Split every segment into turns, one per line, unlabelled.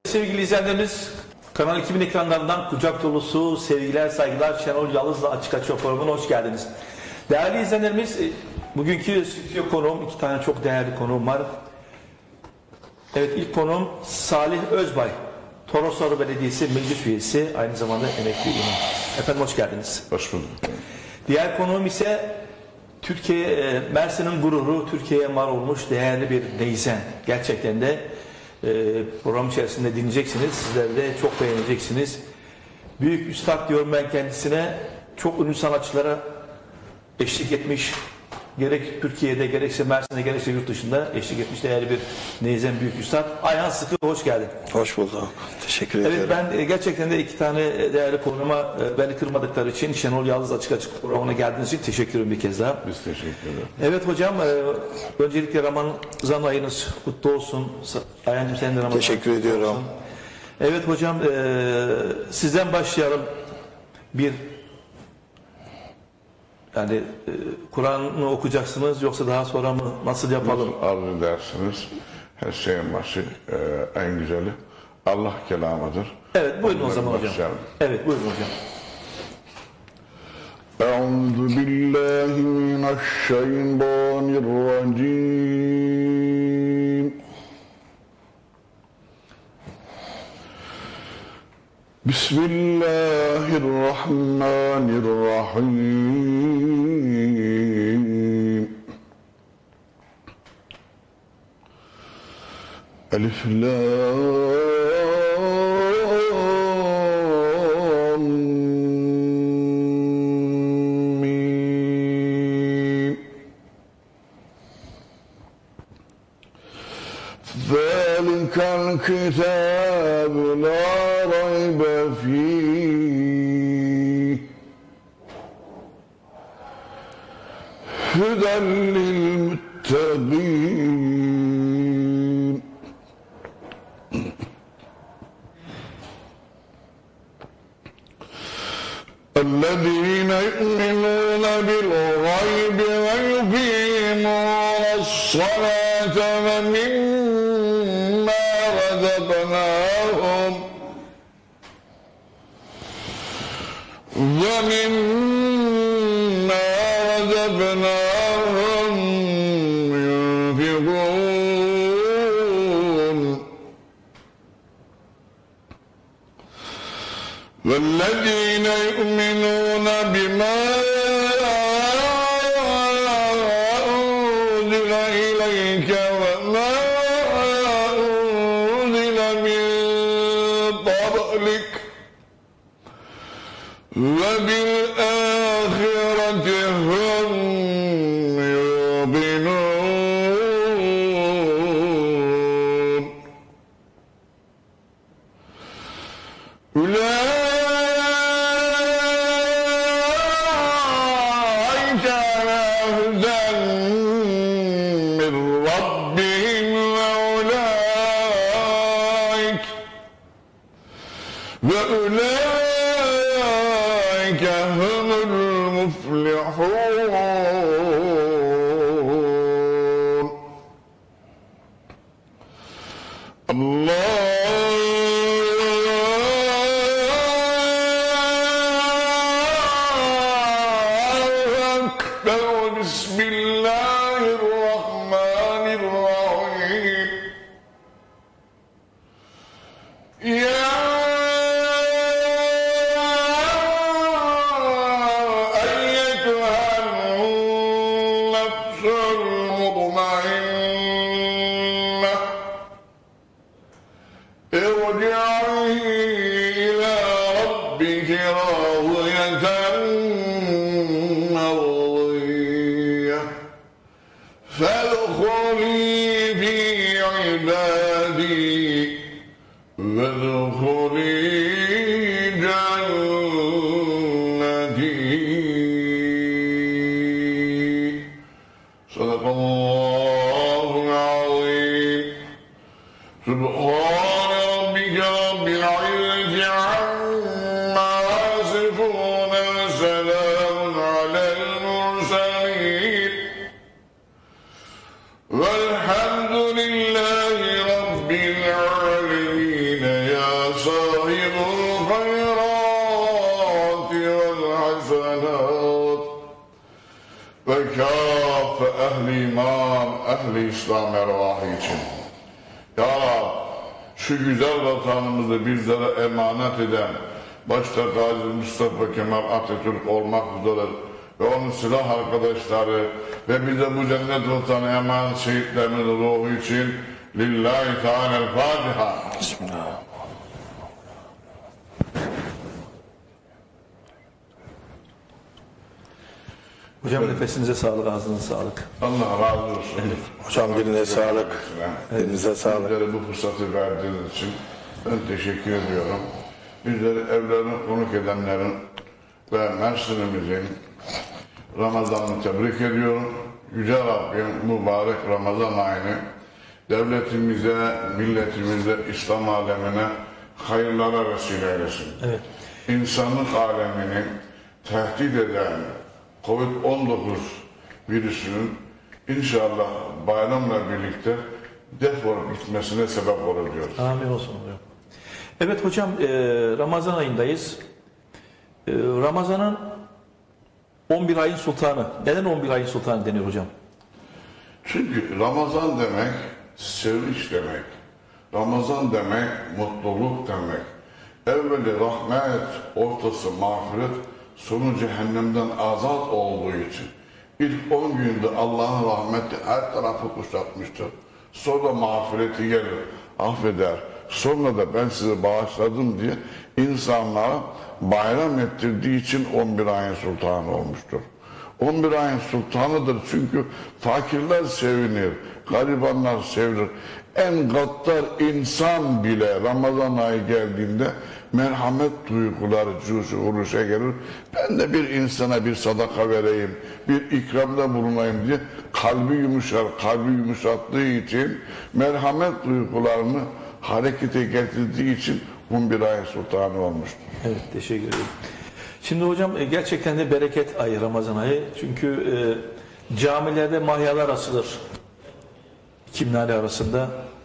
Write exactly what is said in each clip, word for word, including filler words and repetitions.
Sevgili izleyenlerimiz, Kanal iki bin ekranlarından kucak dolusu sevgiler, saygılar. Şenol Yalız'la Açık Açık programına hoş geldiniz. Değerli izleyenlerimiz, bugünkü stüdyo konuğum, iki tane çok değerli konuğum var. Evet, ilk konuğum Salih Özbay, Toroslar Belediyesi Meclis Üyesi, aynı zamanda emekli imam. Efendim hoş geldiniz.
Hoş bulduk.
Diğer konuğum ise Türkiye, Mersin'in gururu, Türkiye'ye mal olmuş değerli bir neyzen. Gerçekten de e, program içerisinde dinleyeceksiniz. Sizler de çok beğeneceksiniz. Büyük üstad diyorum ben kendisine. Çok ünlü sanatçılara eşlik etmiş. Gerek Türkiye'de, gerekse Mersin'de, gerekse yurt dışında eşlik etmiş değerli bir neyzen büyük üstad. Ayhan Sıkı, hoş geldin.
Hoş bulduk. Teşekkür
evet,
ederim.
Ben gerçekten de iki tane değerli konuma beni kırmadıkları için, Şenol Yalız Açık Açık programına geldiğiniz için teşekkür ederim bir kez daha.
Biz teşekkür ederiz.
Evet hocam, öncelikle Ramazan ayınız kutlu olsun. Ayhan'cığım senin de Ramazan
teşekkür ediyorum. Olsun.
Evet hocam, sizden başlayalım. Bir Yani e, Kur'an'ı okuyacaksınız yoksa daha sonra mı, nasıl yapalım?
Nasıl arzu edersiniz? Her şeyin başı, e, en güzeli Allah kelamıdır.
Evet, buyurun o zaman hocam.
Başlayalım.
Evet, buyurun hocam.
Euzu billahi mineşşeytanirracim. Bismillahirrahmanirrahim. Elif lam mim. Zalikal kitabu la raybe fih. Huden lil muttaqin. الذين يؤمنون بالغيب ويقيمون الصلاة ومما رزقناهم ومما رزقناهم ينفقون والذين يؤمنون بما أنزل إليك وما أنزل من قبلك وبالآخرة هم يوقنون أولئك على هدى من ربهم وأولئك وأولئك هم المفلحون. الله بسم الله الرحمن الرحيم. يا أيتها النفس المطمئنة ارجعي إلى ربك راضية فادخلي في عبادي وادخلي جنتي. صدق الله العظيم. سبحان ربك رب العزة عما يصفون وسلام على المرسلين والحمد لله رب العالمين. فسائل الخيرات والحسنات ve kâfe ehli iman, ehli İslam ervahı için. Ya Rab, şu güzel vatanımızı bizlere emanet eden, başta Gazi Mustafa Kemal Atatürk olmak üzere ve onun silah arkadaşları ve bize bu cennet vatanı emanet şehitlerimizin ruhu için Lillahi Teala'l-Fatiha.
Bismillah.
Hocam nefesinize sağlık, ağzınıza sağlık.
Allah razı olsun.
Hocam diline sağlık. Elinize sağlık.
Bizlere bu fırsatı verdiğiniz için ben teşekkür ediyorum. Bizleri evlerine konuk edenlerin ve Mersin'imizin Ramazan'ını tebrik ediyorum. Yüce Rabbim mübarek Ramazan ayını devletimize, milletimize, İslam alemine hayırlara vesile eylesin.
Evet.
İnsanlık alemini tehdit eden kovid on dokuz virüsünün inşallah bayramla birlikte defolup gitmesine sebep olur diyoruz.
Amin olsun hocam. Evet hocam, e, Ramazan ayındayız. E, Ramazan'ın on bir ayın sultanı. Neden on bir ayın sultanı deniyor hocam?
Çünkü Ramazan demek sevinç demek. Ramazan demek mutluluk demek. Evveli rahmet, ortası mağfiret, sonu cehennemden azat olduğu için ilk on günde Allah'ın rahmeti her tarafı kuşatmıştır. Sonra mağfireti gelir, affeder. Sonra da ben sizi bağışladım diye insanlara bayram ettirdiği için on bir ayın sultanı olmuştur. on bir ayın sultanıdır çünkü fakirler sevinir, garibanlar sevinir. En gaddar insan bile Ramazan ayı geldiğinde merhamet duyguları cuşu uruşa gelir. Ben de bir insana bir sadaka vereyim, bir ikramda bulunayım diye kalbi yumuşar, kalbi yumuşattığı için merhamet duygularını harekete getirdiği için on bir ayın sultanı olmuştur.
Evet, teşekkür ederim. Şimdi hocam e, gerçekten de bereket ayı Ramazan ayı. Çünkü e, camilerde mahyalar asılır. İki minare arasında.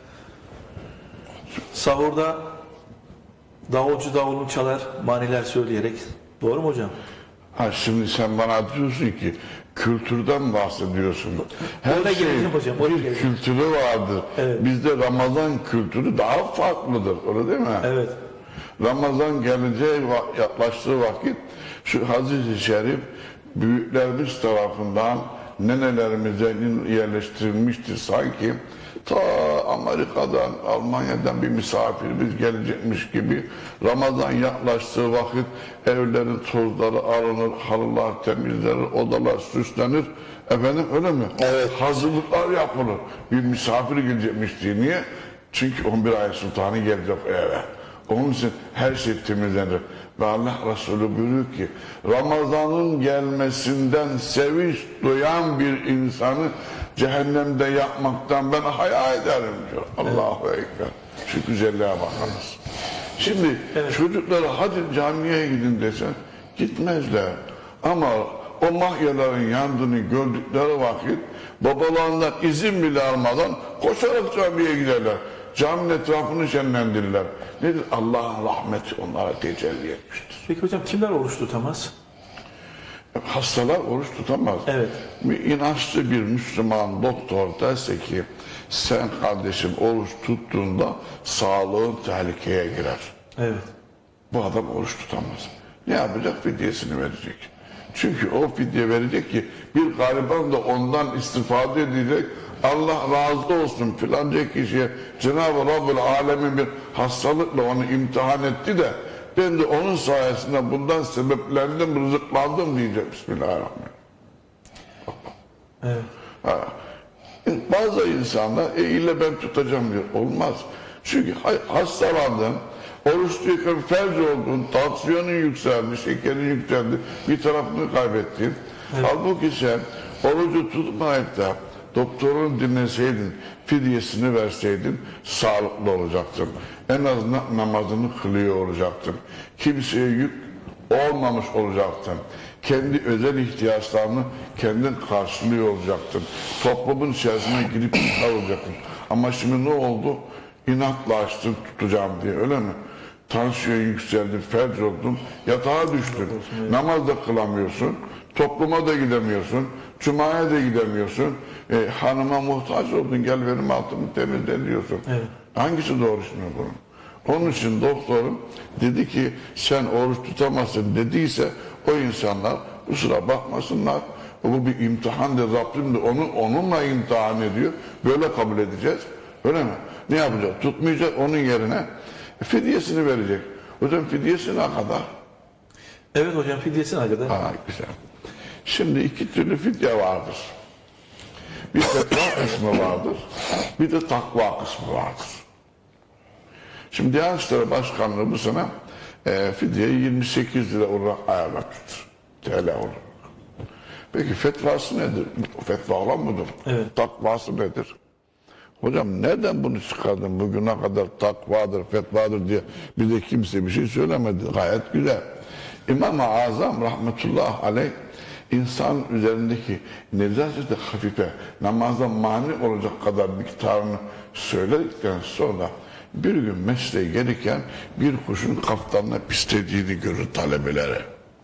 Sahurda davulcu davulunu çalar, maniler söyleyerek. Doğru mu hocam?
Ha şimdi sen bana diyorsun ki kültürden bahsediyorsun. Her
Oraya
şey
geleceğim hocam, oraya
bir
geleceğim.
kültürü vardır.
Evet.
Bizde Ramazan kültürü daha farklıdır. Öyle değil mi?
Evet.
Ramazan geleceği va- yaklaştığı vakit şu hadis-i şerif büyüklerimiz tarafından nenelerimize yerleştirilmiştir sanki. Ta Amerika'dan, Almanya'dan bir misafirimiz gelecekmiş gibi Ramazan yaklaştığı vakit evlerin tozları alınır, halılar temizlenir, odalar süslenir. Efendim öyle mi?
Evet.
Hazırlıklar yapılır. Bir misafir gelecekmiş diye. Niye? Çünkü on bir ay sultanı gelecek eve. Onun için her şey temizlenir. Ve Allah Resulü buyuruyor ki Ramazan'ın gelmesinden sevinç duyan bir insanı cehennemde yakmaktan ben hayal ederim diyor. Allahu Ekber. Şu güzelliğe bakınız. Şimdi
Evet.
çocuklara hadi camiye gidin desen gitmezler. Ama o mahyaların yandığını gördükleri vakit babalarından izin bile almadan koşarak camiye giderler. Caminin etrafını şenlendirirler. Nedir? Allah'ın rahmeti onlara tecelli etmiştir.
Peki hocam kimler oruç tutamaz?
Hastalar oruç tutamaz.
Evet.
Bir inançlı bir Müslüman doktor derse ki sen kardeşim oruç tuttuğunda sağlığın tehlikeye girer.
Evet.
Bu adam oruç tutamaz. Ne yapacak? Fidyesini verecek. Çünkü o fidye verecek ki bir gariban da ondan istifade edecek. Allah razı olsun filanca kişiye Cenab-ı Rabbül Alemin bir hastalıkla onu imtihan etti de ben de onun sayesinde bundan sebeplendim, rızıklandım diyecek. Bismillahirrahmanirrahim.
Evet.
Ha. Bazı insanlar e, ille ben tutacağım diyor. Olmaz. Çünkü hastalandın, oruçluyken felç oldun, tansiyonun yükseldi, şekerin yükseldi, bir tarafını kaybettin. Evet. Halbuki sen orucu tutmayıp da doktorun dinleseydin, fidyesini verseydin sağlıklı olacaktın. En azından namazını kılıyor olacaktın. Kimseye yük olmamış olacaktın. Kendi özel ihtiyaçlarını kendin karşılıyor olacaktın. Toplumun içerisine girip çıkar olacaktın. Ama şimdi ne oldu? İnatla açtın tutacağım diye öyle mi? tansiyon yükseldi, felç oldun, yatağa düştün. Namaz da kılamıyorsun, topluma da gidemiyorsun, cumaya da gidemiyorsun. E, hanıma muhtaç oldun, gel benim altımı temizle diyorsun.
Evet.
Hangisi doğru şimdi bunun? Onun için doktorum dedi ki sen oruç tutamazsın dediyse o insanlar kusura bakmasınlar. Bu bir imtihandır, Rabbim de onu onunla imtihan ediyor. Böyle kabul edeceğiz. Öyle mi? Ne yapacak? Tutmayacak, onun yerine fidyesini verecek. Hocam fidyesi ne kadar?
Evet hocam, fidyesi ne kadar?
Ha, güzel. Şimdi iki türlü fidye vardır. Bir fetva kısmı vardır, bir de takva kısmı vardır. Şimdi Diyanet İşleri Başkanlığı bu sene e, fidyeyi yirmi sekiz lira olarak ayarlamıştır. T L olarak. Peki fetvası nedir? Fetva olan budur.
Evet.
Takvası nedir? Hocam neden bunu çıkardın? Bugüne kadar takvadır, fetvadır diye bize kimse bir şey söylemedi. Gayet güzel. İmam-ı Azam rahmetullah aleyh insan üzerindeki necaset-i hafife, namaza mani olacak kadar miktarını söyledikten sonra bir gün mesleğe gelirken bir kuşun kaftanına pislediğini görür talebelere.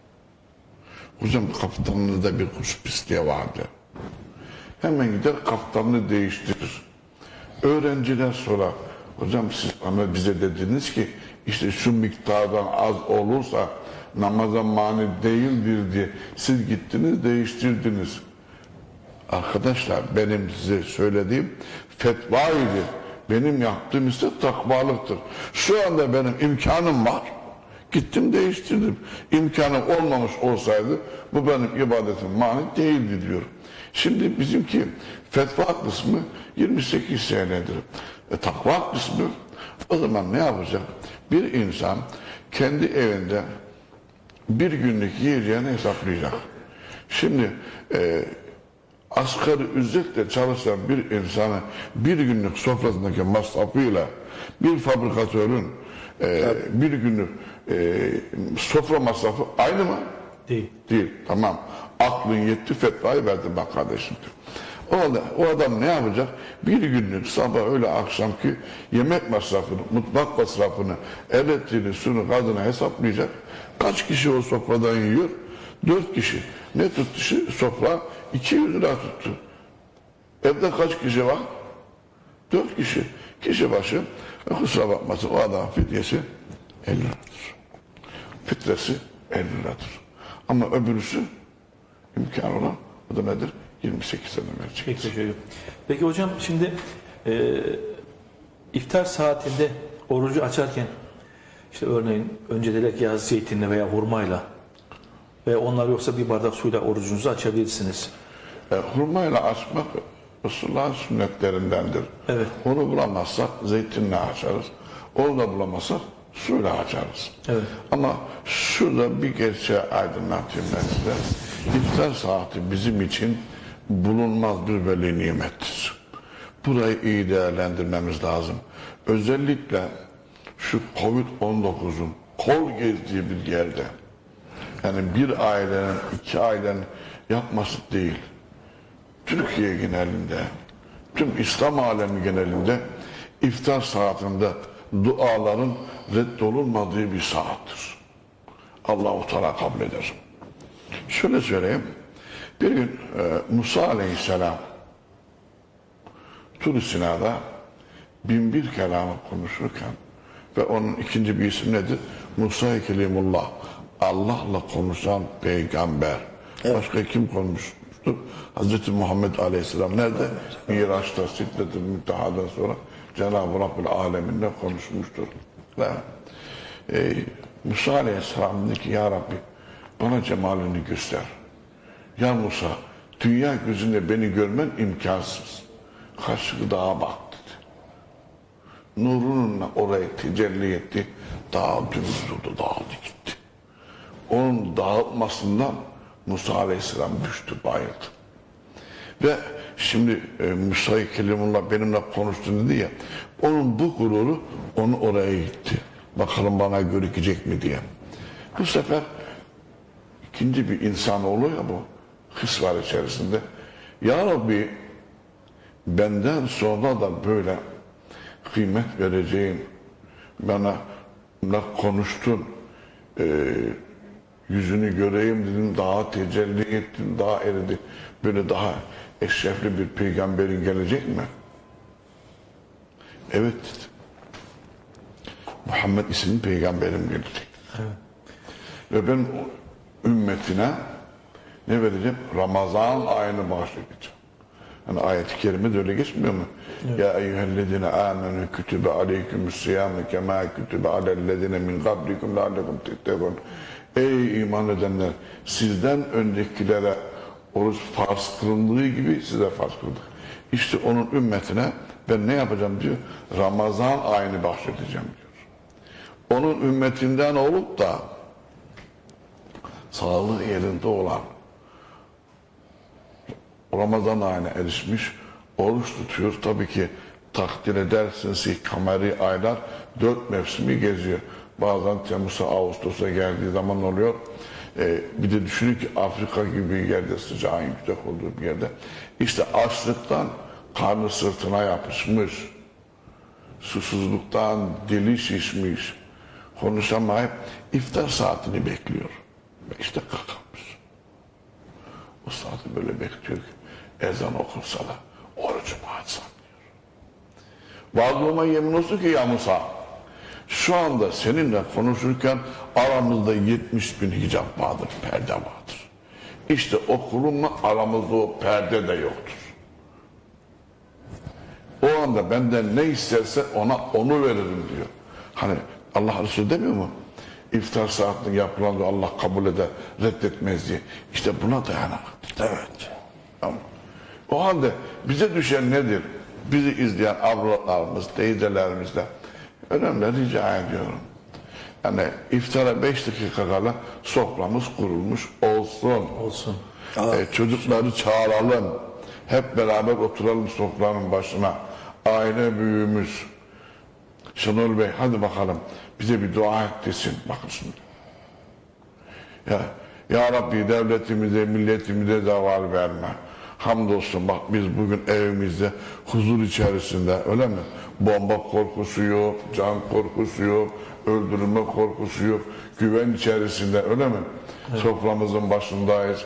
Hocam kaftanınızda bir kuş pisliği vardı. Hemen gider kaftanını değiştirir. Öğrenciler sorar. Hocam siz ama bize dediniz ki işte şu miktardan az olursa namaza mani değildir diye siz gittiniz değiştirdiniz. Arkadaşlar benim size söylediğim fetva idi. Benim yaptığım ise takvalıktır. Şu anda benim imkanım var. Gittim değiştirdim. İmkanım olmamış olsaydı bu benim ibadetim mani değildi diyor. Şimdi bizimki fetva kısmı yirmi sekiz senedir. E, takva kısmı o zaman ne yapacak? Bir insan kendi evinde bir günlük yiyeceğini hesaplayacak. Şimdi e, asgari ücretle çalışan bir insanı bir günlük sofrasındaki masrafıyla bir fabrikatörün e, bir günlük e, sofra masrafı aynı mı?
Değil.
Değil. Tamam. Aklın yetti, fetvayı verdim bak kardeşim. O adam, o adam ne yapacak? Bir günlük sabah öyle akşamki yemek masrafını, mutfak masrafını, elektriğini, suyunu, gazını hesaplayacak. Kaç kişi o sofradan yiyor? Dört kişi. Ne tuttu sofra? iki yüz lira tuttu. Evde kaç kişi var? Dört kişi. Kişi başı, kusura bakmasın o adam fidyesi elli liradır. Fitresi elli liradır. Ama öbürüsü imkan olan o da nedir? yirmi sekiz sene verecek.
Peki hocam. Peki hocam şimdi e, iftar saatinde orucu açarken işte örneğin önce dediler ki ya zeytinle veya hurmayla ve onlar yoksa bir bardak suyla orucunuzu açabilirsiniz.
E, hurmayla açmak Resulullah'ın sünnetlerindendir.
Evet.
Onu bulamazsak zeytinle açarız. Onu da bulamazsak suyla açarız.
Evet.
Ama şurada bir gerçeği aydınlatayım ben size. İftar saati bizim için bulunmaz bir veli nimettir. Burayı iyi değerlendirmemiz lazım. Özellikle şu kovid on dokuzun kol gezdiği bir yerde, yani bir ailenin, iki ailenin yapması değil, Türkiye genelinde, tüm İslam alemi genelinde iftar saatinde duaların reddolunmadığı bir saattir. Allah-u Teala kabul eder. Şöyle söyleyeyim, bir gün e, Musa Aleyhisselam Tur-i Sina'da bin bir kelamı konuşurken ve onun ikinci bir ismi nedir? Musa-i Kelimullah, Allah'la konuşan peygamber. Evet. Başka kim konuşmuştur? Hazreti Muhammed Aleyhisselam nerede? Miraç'ta, Siddet-i Münteha'dan sonra Cenab-ı Rabbül Alemin'le konuşmuştur. Ve e, Musa Aleyhisselam dedi ki ya Rabbi bana cemalini göster. Ya Musa dünya gözünde beni görmen imkansız. Karşı dağa bak dedi. Nurununla oraya tecelli etti. Dağ dümdüz oldu, dağıldı gitti. Onun dağılmasından Musa Aleyhisselam düştü, bayıldı. Ve şimdi e, Musa-i Kelimullah benimle konuştu dedi ya, onun bu gururu onu oraya gitti. Bakalım bana görükecek mi diye. Bu sefer ikinci bir insan oluyor ya bu hısvar içerisinde. Ya Rabbi benden sonra da böyle kıymet vereceğin, bana konuştun. Ee, yüzünü göreyim dedim, daha tecelli ettin, daha eridi. Böyle daha eşrefli bir peygamberin gelecek mi? Evet dedi. Muhammed isimli peygamberim gelecek.
Evet.
Ve ben ümmetine ne vereceğim? Ramazan ayını bahşedeceğim. Hani ayet-i kerime de öyle geçmiyor mu? Evet. Ya eyyühellezine amenü kütübe aleykümüssiyâme kemâ kütübe alellezine min kablikum leallekum tettekûn. Ey iman edenler! Sizden öncekilere oruç farz kılındığı gibi size farz kıldık. İşte onun ümmetine ben ne yapacağım diyor? Ramazan ayını bahşedeceğim diyor. Onun ümmetinden olup da sağlığı yerinde olan, Ramazan ayına erişmiş, oruç tutuyor. Tabii ki takdir edersiniz ki kameri aylar dört mevsimi geziyor. Bazen Temmuz'a, Ağustos'a geldiği zaman oluyor. Ee, bir de düşünün ki Afrika gibi bir yerde, sıcağın yüksek olduğu bir yerde. İşte açlıktan karnı sırtına yapışmış, susuzluktan dili şişmiş, konuşamayıp iftar saatini bekliyor. İşte kalkamış. O saati böyle bekliyor ki ezan okunsa da orucumu açsam diyor. Varlığıma yemin olsun ki ya Musa, şu anda seninle konuşurken aramızda yetmiş bin hicap vardır, perde vardır. İşte o kulumla aramızda o perde de yoktur. O anda benden ne isterse ona onu veririm diyor. Hani Allah Resulü demiyor mu? İftar saatinde yapılan da Allah kabul eder, reddetmez diye. İşte buna dayanak.
Evet.
Tamam. O halde bize düşen nedir? Bizi izleyen ablalarımız, teyzelerimizle önemli rica ediyorum. Yani iftara beş dakika kala soframız kurulmuş olsun.
Olsun.
Ee, çocukları çağıralım. Hep beraber oturalım sofranın başına. Aile büyüğümüz Şenol Bey hadi bakalım bize bir dua et desin. Bakın şimdi. Ya, ya Rabbi devletimize, milletimize zeval verme. Hamdolsun bak biz bugün evimizde huzur içerisinde, öyle mi? Bomba korkusu yok, can korkusu yok, öldürülme korkusu yok. Güven içerisinde, öyle mi? Evet. Soframızın başındayız.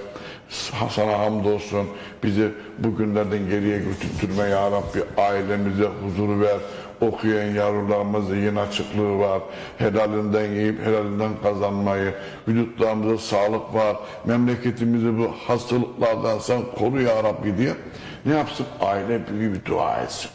Sana hamdolsun bizi bugünlerden geriye götürtme ya Rabbi, ailemize huzur ver. Okuyan yavrularımızın zihin açıklığı var. Helalinden yiyip helalinden kazanmayı, vücutlarımızda sağlık var. Memleketimizi bu hastalıklardan sen koru ya Rabbi diye ne yapsın? Aile büyük bir dua etsin.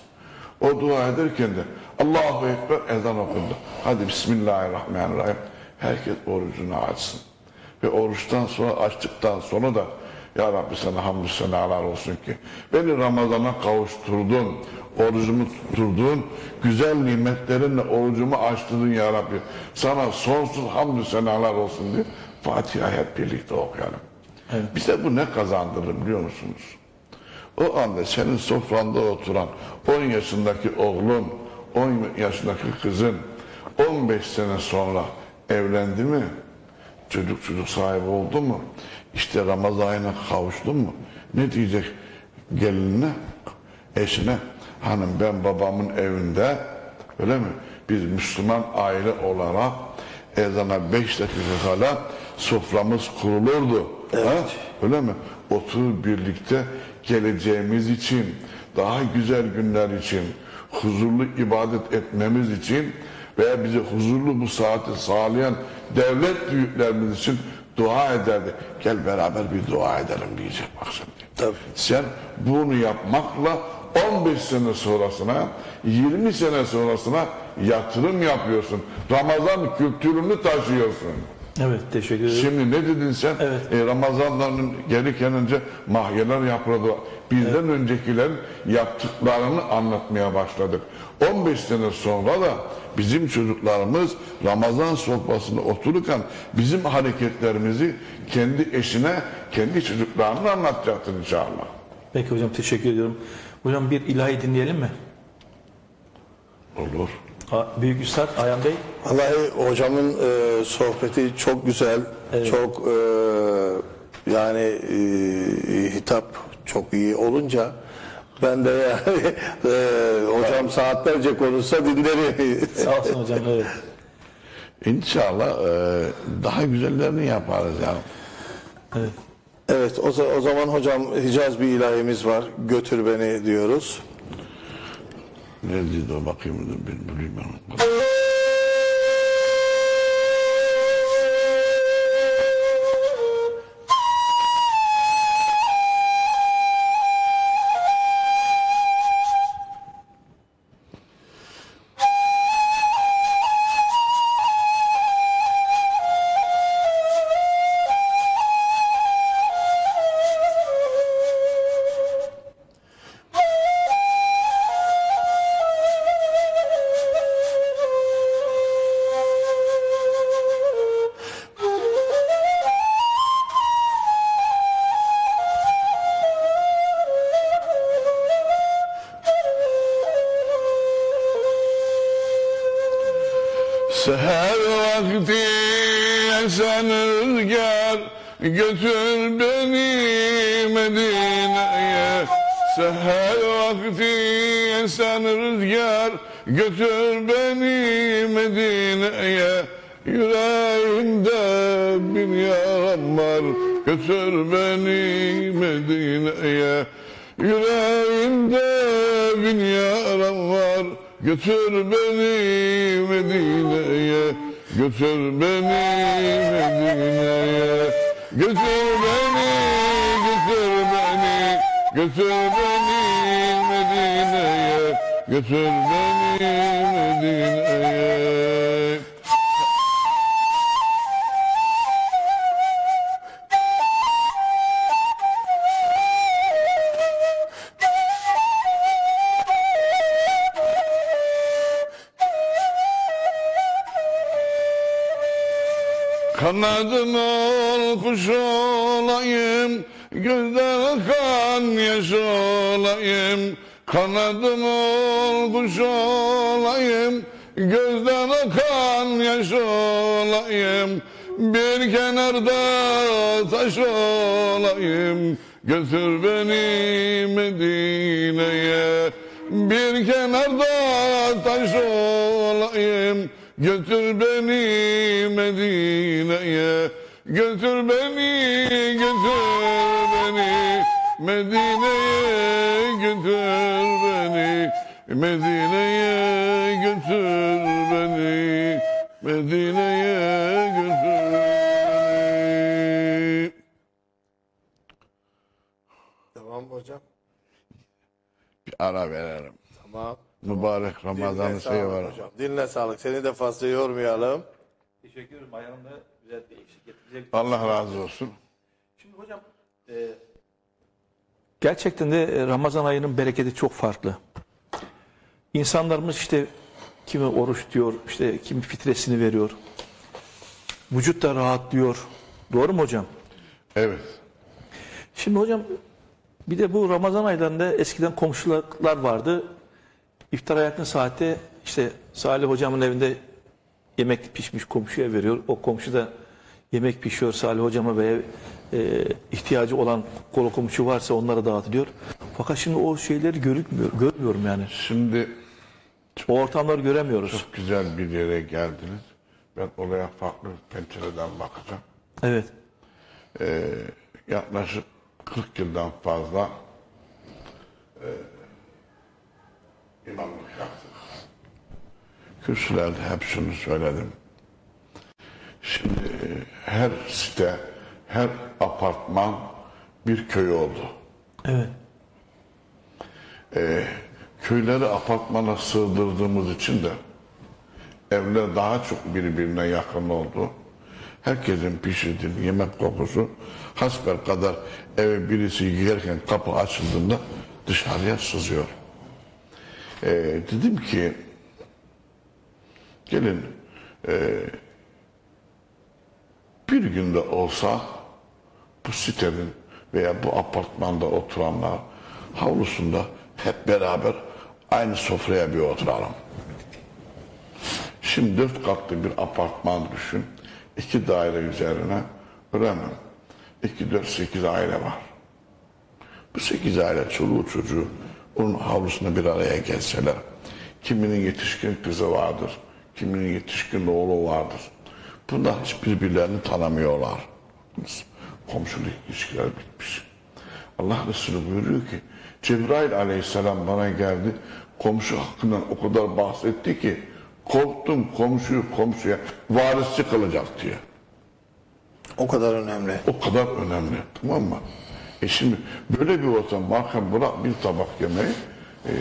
O dua ederken de Allahu Ekber ezan okundu. Hadi Bismillahirrahmanirrahim. Herkes orucunu açsın. Ve oruçtan sonra, açtıktan sonra da ya Rabbi sana hamdü senalar olsun ki beni Ramazan'a kavuşturdun, orucumu tutturdun, güzel nimetlerinle orucumu açtırdın ya Rabbi. Sana sonsuz hamdü senalar olsun diye Fatiha hep birlikte okuyalım. Evet. Bize bu ne kazandırır biliyor musunuz? O anda senin sofranda oturan on yaşındaki oğlun, on yaşındaki kızın on beş sene sonra evlendi mi? Çocuk çocuk sahibi oldu mu? İşte Ramazan ayına kavuştu mu? Ne diyecek gelinine, eşine? Hanım ben babamın evinde, öyle mi? Biz Müslüman aile olarak ezana beş dakika kala soframız kurulurdu. Evet. Ha? Öyle mi? Otur birlikte geleceğimiz için, daha güzel günler için, huzurlu ibadet etmemiz için veya bize huzurlu bu saati sağlayan devlet büyüklerimiz için dua ederdi. Gel beraber bir dua edelim diyecek bak şimdi. Tabii. Sen bunu yapmakla on beş sene sonrasına, yirmi sene sonrasına yatırım yapıyorsun. Ramazan kültürünü taşıyorsun.
Evet, teşekkür ederim.
Şimdi ne dedin sen?
Evet.
E, Ramazanların gelirken önce mahyeler yapıldı. Bizden evet. öncekilerin yaptıklarını anlatmaya başladık. on beş sene sonra da bizim çocuklarımız Ramazan sofrasında otururken bizim hareketlerimizi kendi eşine, kendi çocuklarına anlatacaktır inşallah.
Peki hocam, teşekkür ediyorum. Hocam bir ilahi dinleyelim mi?
Olur.
Büyük Üstad Ayhan Bey.
Vallahi hocamın e, sohbeti çok güzel, evet. çok e, yani e, hitap çok iyi olunca ben de yani e, hocam saatlerce konuşsa dinlerim.
Sağ olsun hocam, evet.
İnşallah e, daha güzellerini yaparız yani.
Evet.
Evet, o, za- o zaman hocam Hicaz bir ilahimiz var. Götür beni diyoruz.
Neredeydi o, bakayım ben bulayım ben. Seher vakti esen rüzgar götür beni Medine'ye. Seher vakti esen rüzgar götür beni Medine'ye. Yüreğimde bir yaram var, götür beni Medine'ye. Yüreğimde bir yaram var, götür beni Medine'ye. Götür beni Medine'ye. Götür beni, götür beni, götür beni Medine'ye. Götür beni Medine'ye. Kanadın ol, kuş olayım, gözden akan yaş olayım. Kanadın ol, kuş olayım, gözden akan yaş olayım. Bir kenarda taş olayım, götür beni Medine'ye. Bir kenarda taş olayım, götür beni Medine'ye. Götür beni, götür beni Medine'ye. Götür beni Medine'ye. Götür beni Medine'ye. Götür beni.
Tamam hocam.
Bir ara verelim.
Tamam.
Mübarek Ramazan'ı
Diline
şey
sağlık
var.
hocam. Diline sağlık. Seni de fazla yormayalım.
Teşekkür ederim. Ayağımda güzel değişik getirecek.
Allah razı olsun.
Şimdi hocam e, gerçekten de e, Ramazan ayının bereketi çok farklı. İnsanlarımız işte kimi oruç diyor, işte kimi fitresini veriyor. Vücut da rahatlıyor. Doğru mu hocam?
Evet.
Şimdi hocam bir de bu Ramazan aylarında eskiden komşular vardı. İftara yakın saatte işte Salih hocamın evinde yemek pişmiş komşuya veriyor. O komşu da yemek pişiyor Salih hocama veya e, ihtiyacı olan kolu komşu varsa onlara dağıtılıyor. Fakat şimdi o şeyleri görükmüyor, görmüyorum yani.
Şimdi
O ortamları göremiyoruz.
çok güzel bir yere geldiniz. Ben olaya farklı pencereden bakacağım.
Evet.
Ee, yaklaşık kırk yıldan fazla e, imamlık yaptım. Kürsülerde hep şunu söyledim. Şimdi e, her site, her apartman bir köy oldu.
Evet.
Ee, köyleri apartmana sığdırdığımız için de evler daha çok birbirine yakın oldu. Herkesin pişirdiği yemek kokusu hasbel kadar eve birisi girerken kapı açıldığında dışarıya sızıyor. Ee, dedim ki gelin e, bir günde olsa bu sitenin veya bu apartmanda oturanlar havlusunda hep beraber aynı sofraya bir oturalım. Şimdi dört katlı bir apartman düşün. İki daire üzerine öyle mi? İki, dört, sekiz aile var. Bu sekiz aile çoluğu çocuğu onun havlusunda bir araya gelseler, kiminin yetişkin kızı vardır, kiminin yetişkin oğlu vardır. Bunlar hiç birbirlerini tanımıyorlar. Komşuluk ilişkiler bitmiş. Allah Resulü buyuruyor ki, Cebrail aleyhisselam bana geldi, komşu hakkından o kadar bahsetti ki, korktum komşuyu komşuya varisçi kılacak diye.
O kadar önemli.
O kadar önemli, tamam mı? E şimdi böyle bir ortam varken bırak bir tabak yemeği, e,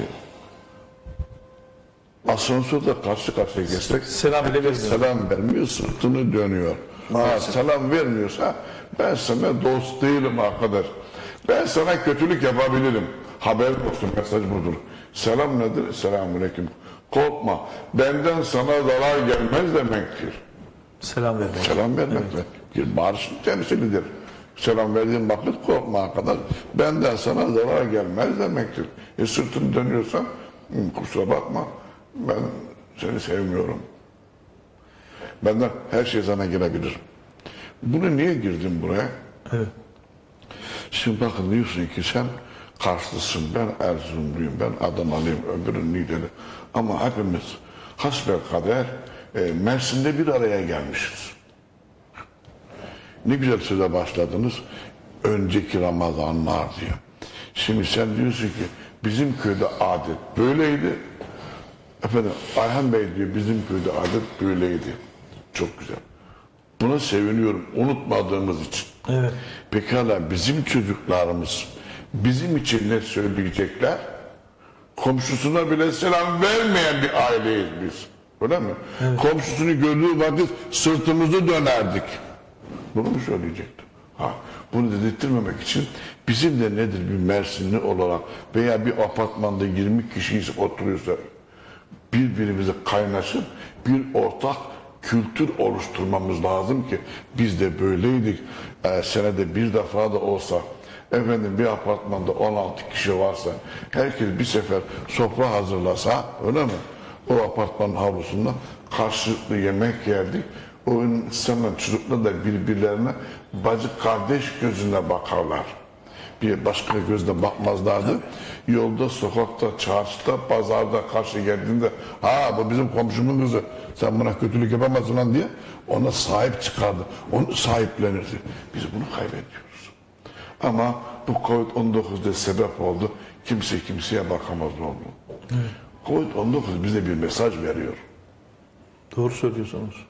asansörde karşı karşıya geçsek,
Selam bile vermiyor.
selam vermiyor, sırtını dönüyor. Ha, selam vermiyorsa, ben sana dost değilim arkadaş. Ben sana kötülük yapabilirim. Haber olsun, mesaj budur. Selam nedir? Selamünaleyküm. Korkma, benden sana zarar gelmez demektir.
Selam vermek.
Selam vermek evet. Bir barışın temsilidir. Selam verdiğin vakit korkma arkadaş. Benden sana zarar gelmez demektir. E sırtını dönüyorsan, kusura bakma, ben seni sevmiyorum. Benden her şey sana girebilir. Bunu niye girdin buraya?
Evet.
Şimdi bakın diyorsun ki sen Karslısın, ben Erzurumluyum, ben Adanalıyım, öbürünün lideri. Ama hepimiz hasbelkader e, Mersin'de bir araya gelmişiz. Ne güzel söze başladınız, önceki Ramazanlar diye. Şimdi sen diyorsun ki bizim köyde adet böyleydi. Efendim Ayhan Bey diyor bizim köyde adet böyleydi. Çok güzel. Buna seviniyorum unutmadığımız için.
Evet.
Pekala bizim çocuklarımız bizim için ne söyleyecekler? Komşusuna bile selam vermeyen bir aileyiz biz. Öyle mi? Evet. Komşusunu gördüğü vakit sırtımızı dönerdik. Bunu mu söyleyecektim? Ha, bunu dedirtmemek için bizim de nedir bir Mersinli olarak veya bir apartmanda yirmi kişi oturuyorsa birbirimize kaynaşıp bir ortak kültür oluşturmamız lazım ki biz de böyleydik. Ee, senede bir defa da olsa efendim bir apartmanda on altı kişi varsa herkes bir sefer sofra hazırlasa öyle mi? O apartmanın havlusunda karşılıklı yemek yerdik. O insanlar çocuklar da birbirlerine bacı kardeş gözüne bakarlar. Bir başka gözle bakmazlardı. Yolda, sokakta, çarşıda, pazarda karşı geldiğinde ha bu bizim komşumun kızı sen buna kötülük yapamazsın lan diye ona sahip çıkardı. Onu sahiplenirdi. Biz bunu kaybediyoruz. Ama bu Covid on dokuz'da sebep oldu. Kimse kimseye bakamaz oldu. Evet. Covid on dokuz bize bir mesaj veriyor.
Doğru söylüyorsunuz.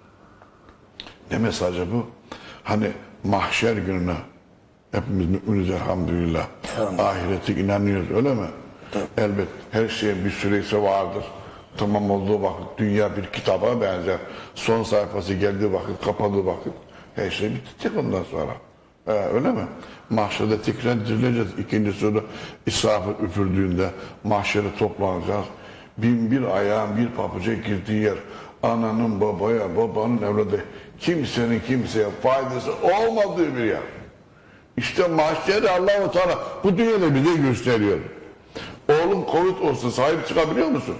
Ne mesajı bu? Hani mahşer gününe hepimiz müminiz elhamdülillah. Evet. Ahirete inanıyoruz öyle mi? Evet. Elbet her şeyin bir süresi vardır. Tamam olduğu vakit dünya bir kitaba benzer. Son sayfası geldiği vakit, kapadığı vakit her şey bitecek ondan sonra. Ee, öyle mi? Mahşerde tekrar dirileceğiz. İkinci soru İsrafil üfürdüğünde mahşere toplanacağız. Bin bir ayağın bir pabuca girdiği yer. Ananın babaya, babanın evladı kimsenin kimseye faydası olmadığı bir yer. İşte mahşeri Allah-u Teala bu dünyada bize gösteriyor. Oğlum Covid olsa sahip çıkabiliyor musun?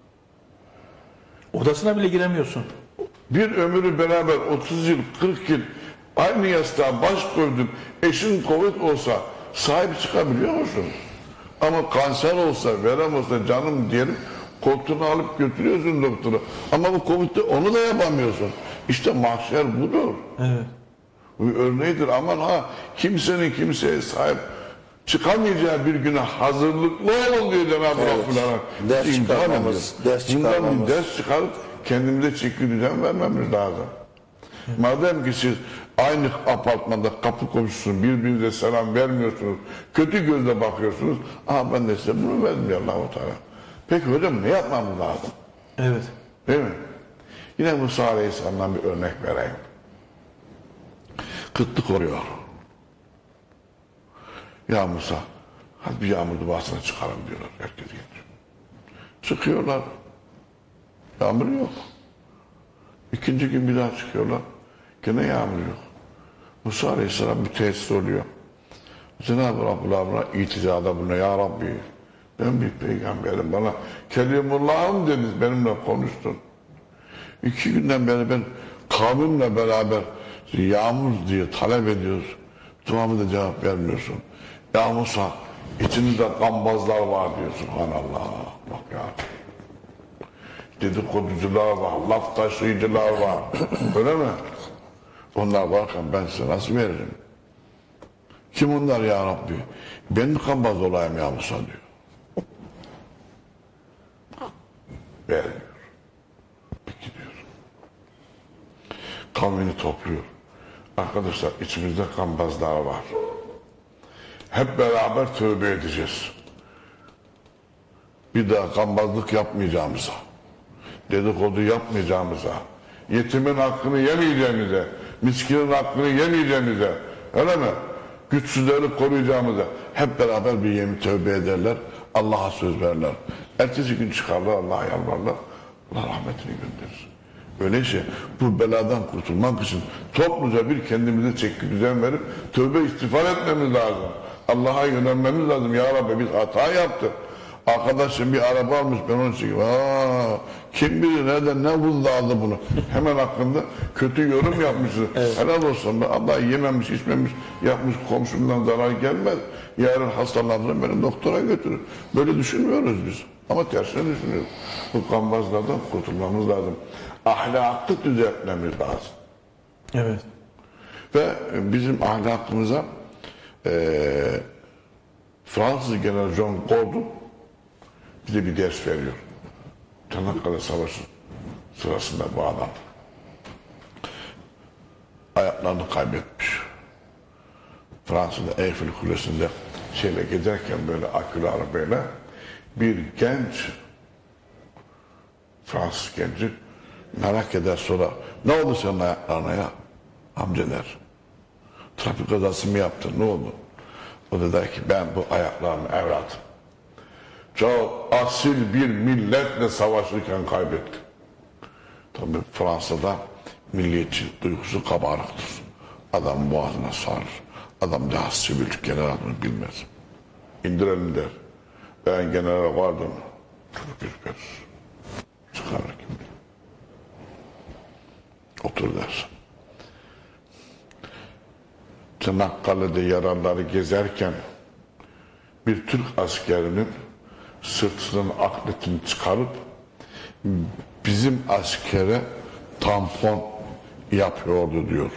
Odasına bile giremiyorsun.
Bir ömrü beraber otuz yıl, kırk yıl aynı yastığa baş koydun. Eşin Covid olsa sahip çıkabiliyor musun? Ama kanser olsa, verem olsa canım diyelim koltuğunu alıp götürüyorsun doktora. Ama bu Covid'de onu da yapamıyorsun. İşte mahşer budur. Evet. Bu örneğidir. Aman ha kimsenin kimseye sahip çıkamayacağı bir güne hazırlıklı olun diyor Cenab-ı
evet.
Rabb'ın.
Ders çıkarmamız, ders çıkarmamız.
Bundan bir ders çıkarıp kendimize çeki düzen vermemiz lazım. Evet. Madem ki siz aynı apartmanda kapı komşusunuz, birbirinize selam vermiyorsunuz, kötü gözle bakıyorsunuz, aha ben de size bunu vermiyor Allah-u Teala. Peki hocam ne yapmamız lazım?
Evet.
Değil mi? Yine Musa Aleyhisselam'dan bir örnek vereyim. Kıtlık oluyor. Ya Musa, hadi bir yağmur duasına çıkaralım diyorlar. Herkes gidiyor. Çıkıyorlar. Yağmur yok. İkinci gün bir daha çıkıyorlar. Gene yağmur yok. Musa Aleyhisselam bir tesis oluyor. Cenab-ı Rabb'ına iticada buna ya Rabbi ben bir peygamberim bana Kelimullah'ım dediniz benimle konuştun. İki günden beri ben kavmimle beraber yağmur diye talep ediyoruz. Duamı da cevap vermiyorsun. Ya Musa içinizde gambazlar var diyor subhanallah. Bak ya. dedikoducular var, laf taşıyıcılar var. Öyle mi? Onlar varken ben size nasıl veririm? Kim onlar ya Rabbi? Ben mi kambaz olayım ya Musa diyor. Vermiyor. Peki diyor. Kavmini topluyor. Arkadaşlar içimizde kambazlar var. Hep beraber tövbe edeceğiz. Bir daha kambazlık yapmayacağımıza, dedikodu yapmayacağımıza, yetimin hakkını yemeyeceğimize, miskinin hakkını yemeyeceğimize, öyle mi? Güçsüzleri koruyacağımıza hep beraber bir yemin tövbe ederler, Allah'a söz verirler. Ertesi gün çıkarlar, Allah'a yalvarırlar, Allah rahmetini gönderir. Öyleyse bu beladan kurtulmak için topluca bir kendimize çeki düzen verip tövbe istiğfar etmemiz lazım. Allah'a yönelmemiz lazım. Ya Rabbi biz hata yaptık. Arkadaşım bir araba almış, ben onu çekeyim. Aa, kim bilir nereden ne buldu aldı bunu. Hemen hakkında kötü yorum yapmışsın. Evet. Helal olsun. Allah yememiş, içmemiş, yapmış, komşumdan zarar gelmez. Yarın hastalandığında beni doktora götürür. Böyle düşünmüyoruz biz. Ama tersine düşünüyoruz. Bu kambazlardan kurtulmamız lazım. Ahlakı düzeltmemiz lazım.
Evet.
Ve bizim ahlakımıza e, Fransız General John Gordon bize bir ders veriyor. Çanakkale Savaşı sırasında bu adam ayaklarını kaybetmiş. Fransa'da Eyfel Kulesi'nde şeyle gezerken böyle akülü arabayla bir genç Fransız genci merak eder sonra ne oldu senin ayaklarına ya? Amca der. Trafik kazası mı yaptın? Ne oldu? O da der ki ben bu ayaklarımı evladım çok asil bir milletle savaşırken kaybettim. Tabii Fransa'da milliyetçi duygusu kabarıktır. Adam boğazına sarır. Adam daha sivil general adını bilmez. İndirelim der. Ben generale vardım. Çocuk ürper. Çıkarır kim bilir. Otur der. Çanakkale'de yaraları gezerken bir Türk askerinin sırtının akletini çıkarıp bizim askere tampon yapıyordu diyor.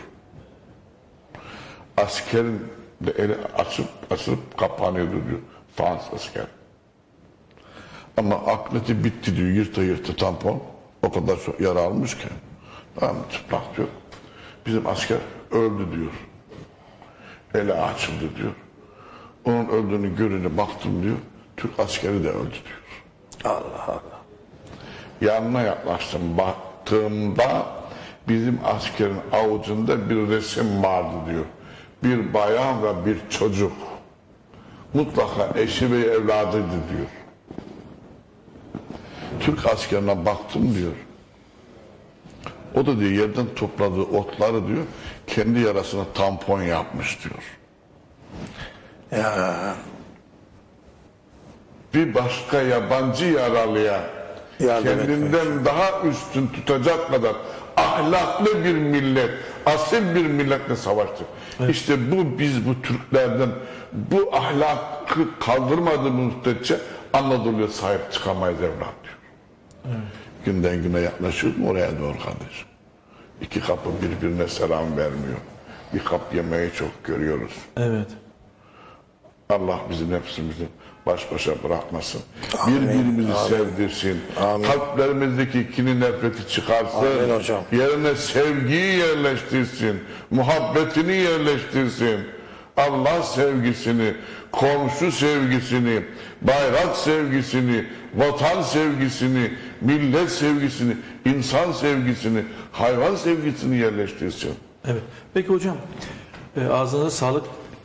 Askerin de eli açıp açılıp kapanıyordu diyor. Fransız asker. Ama akleti bitti diyor. Yırta yırta tampon. O kadar çok yara almış ki. Tamam mı? Çıplak diyor. Bizim asker öldü diyor. Eli açıldı diyor. Onun öldüğünü görünce baktım diyor. Türk askeri de öldü diyor.
Allah Allah.
Yanına yaklaştım. Baktığımda bizim askerin avucunda bir resim vardı diyor. Bir bayan ve bir çocuk. Mutlaka eşi ve evladıydı diyor. Türk askerine baktım diyor. O da diyor yerden topladığı otları diyor kendi yarasına tampon yapmış diyor.
Ya.
Bir başka yabancı yaralıya
Yardım
kendinden
etmek.
daha üstün tutacak kadar ahlaklı bir millet, asil bir milletle savaştık. Evet. İşte bu biz bu Türklerden bu ahlakı kaldırmadığımız müddetçe Anadolu'ya sahip çıkamayız evlat diyor. Evet. Günden güne yaklaşıyor mu oraya doğru kardeşim? İki kapı birbirine selam vermiyor. Bir kap yemeği çok görüyoruz.
Evet.
Allah bizim hepsimizi baş başa bırakmasın. Amin. Birbirimizi Amin. sevdirsin. Amin. Kalplerimizdeki kini nefreti çıkarsın.
Amin hocam.
Yerine sevgiyi yerleştirsin. Muhabbetini yerleştirsin. Allah sevgisini, komşu sevgisini, bayrak sevgisini, vatan sevgisini, millet sevgisini, insan sevgisini, hayvan sevgisini yerleştirsin.
Evet. Peki hocam, e, ağzınıza sağlık.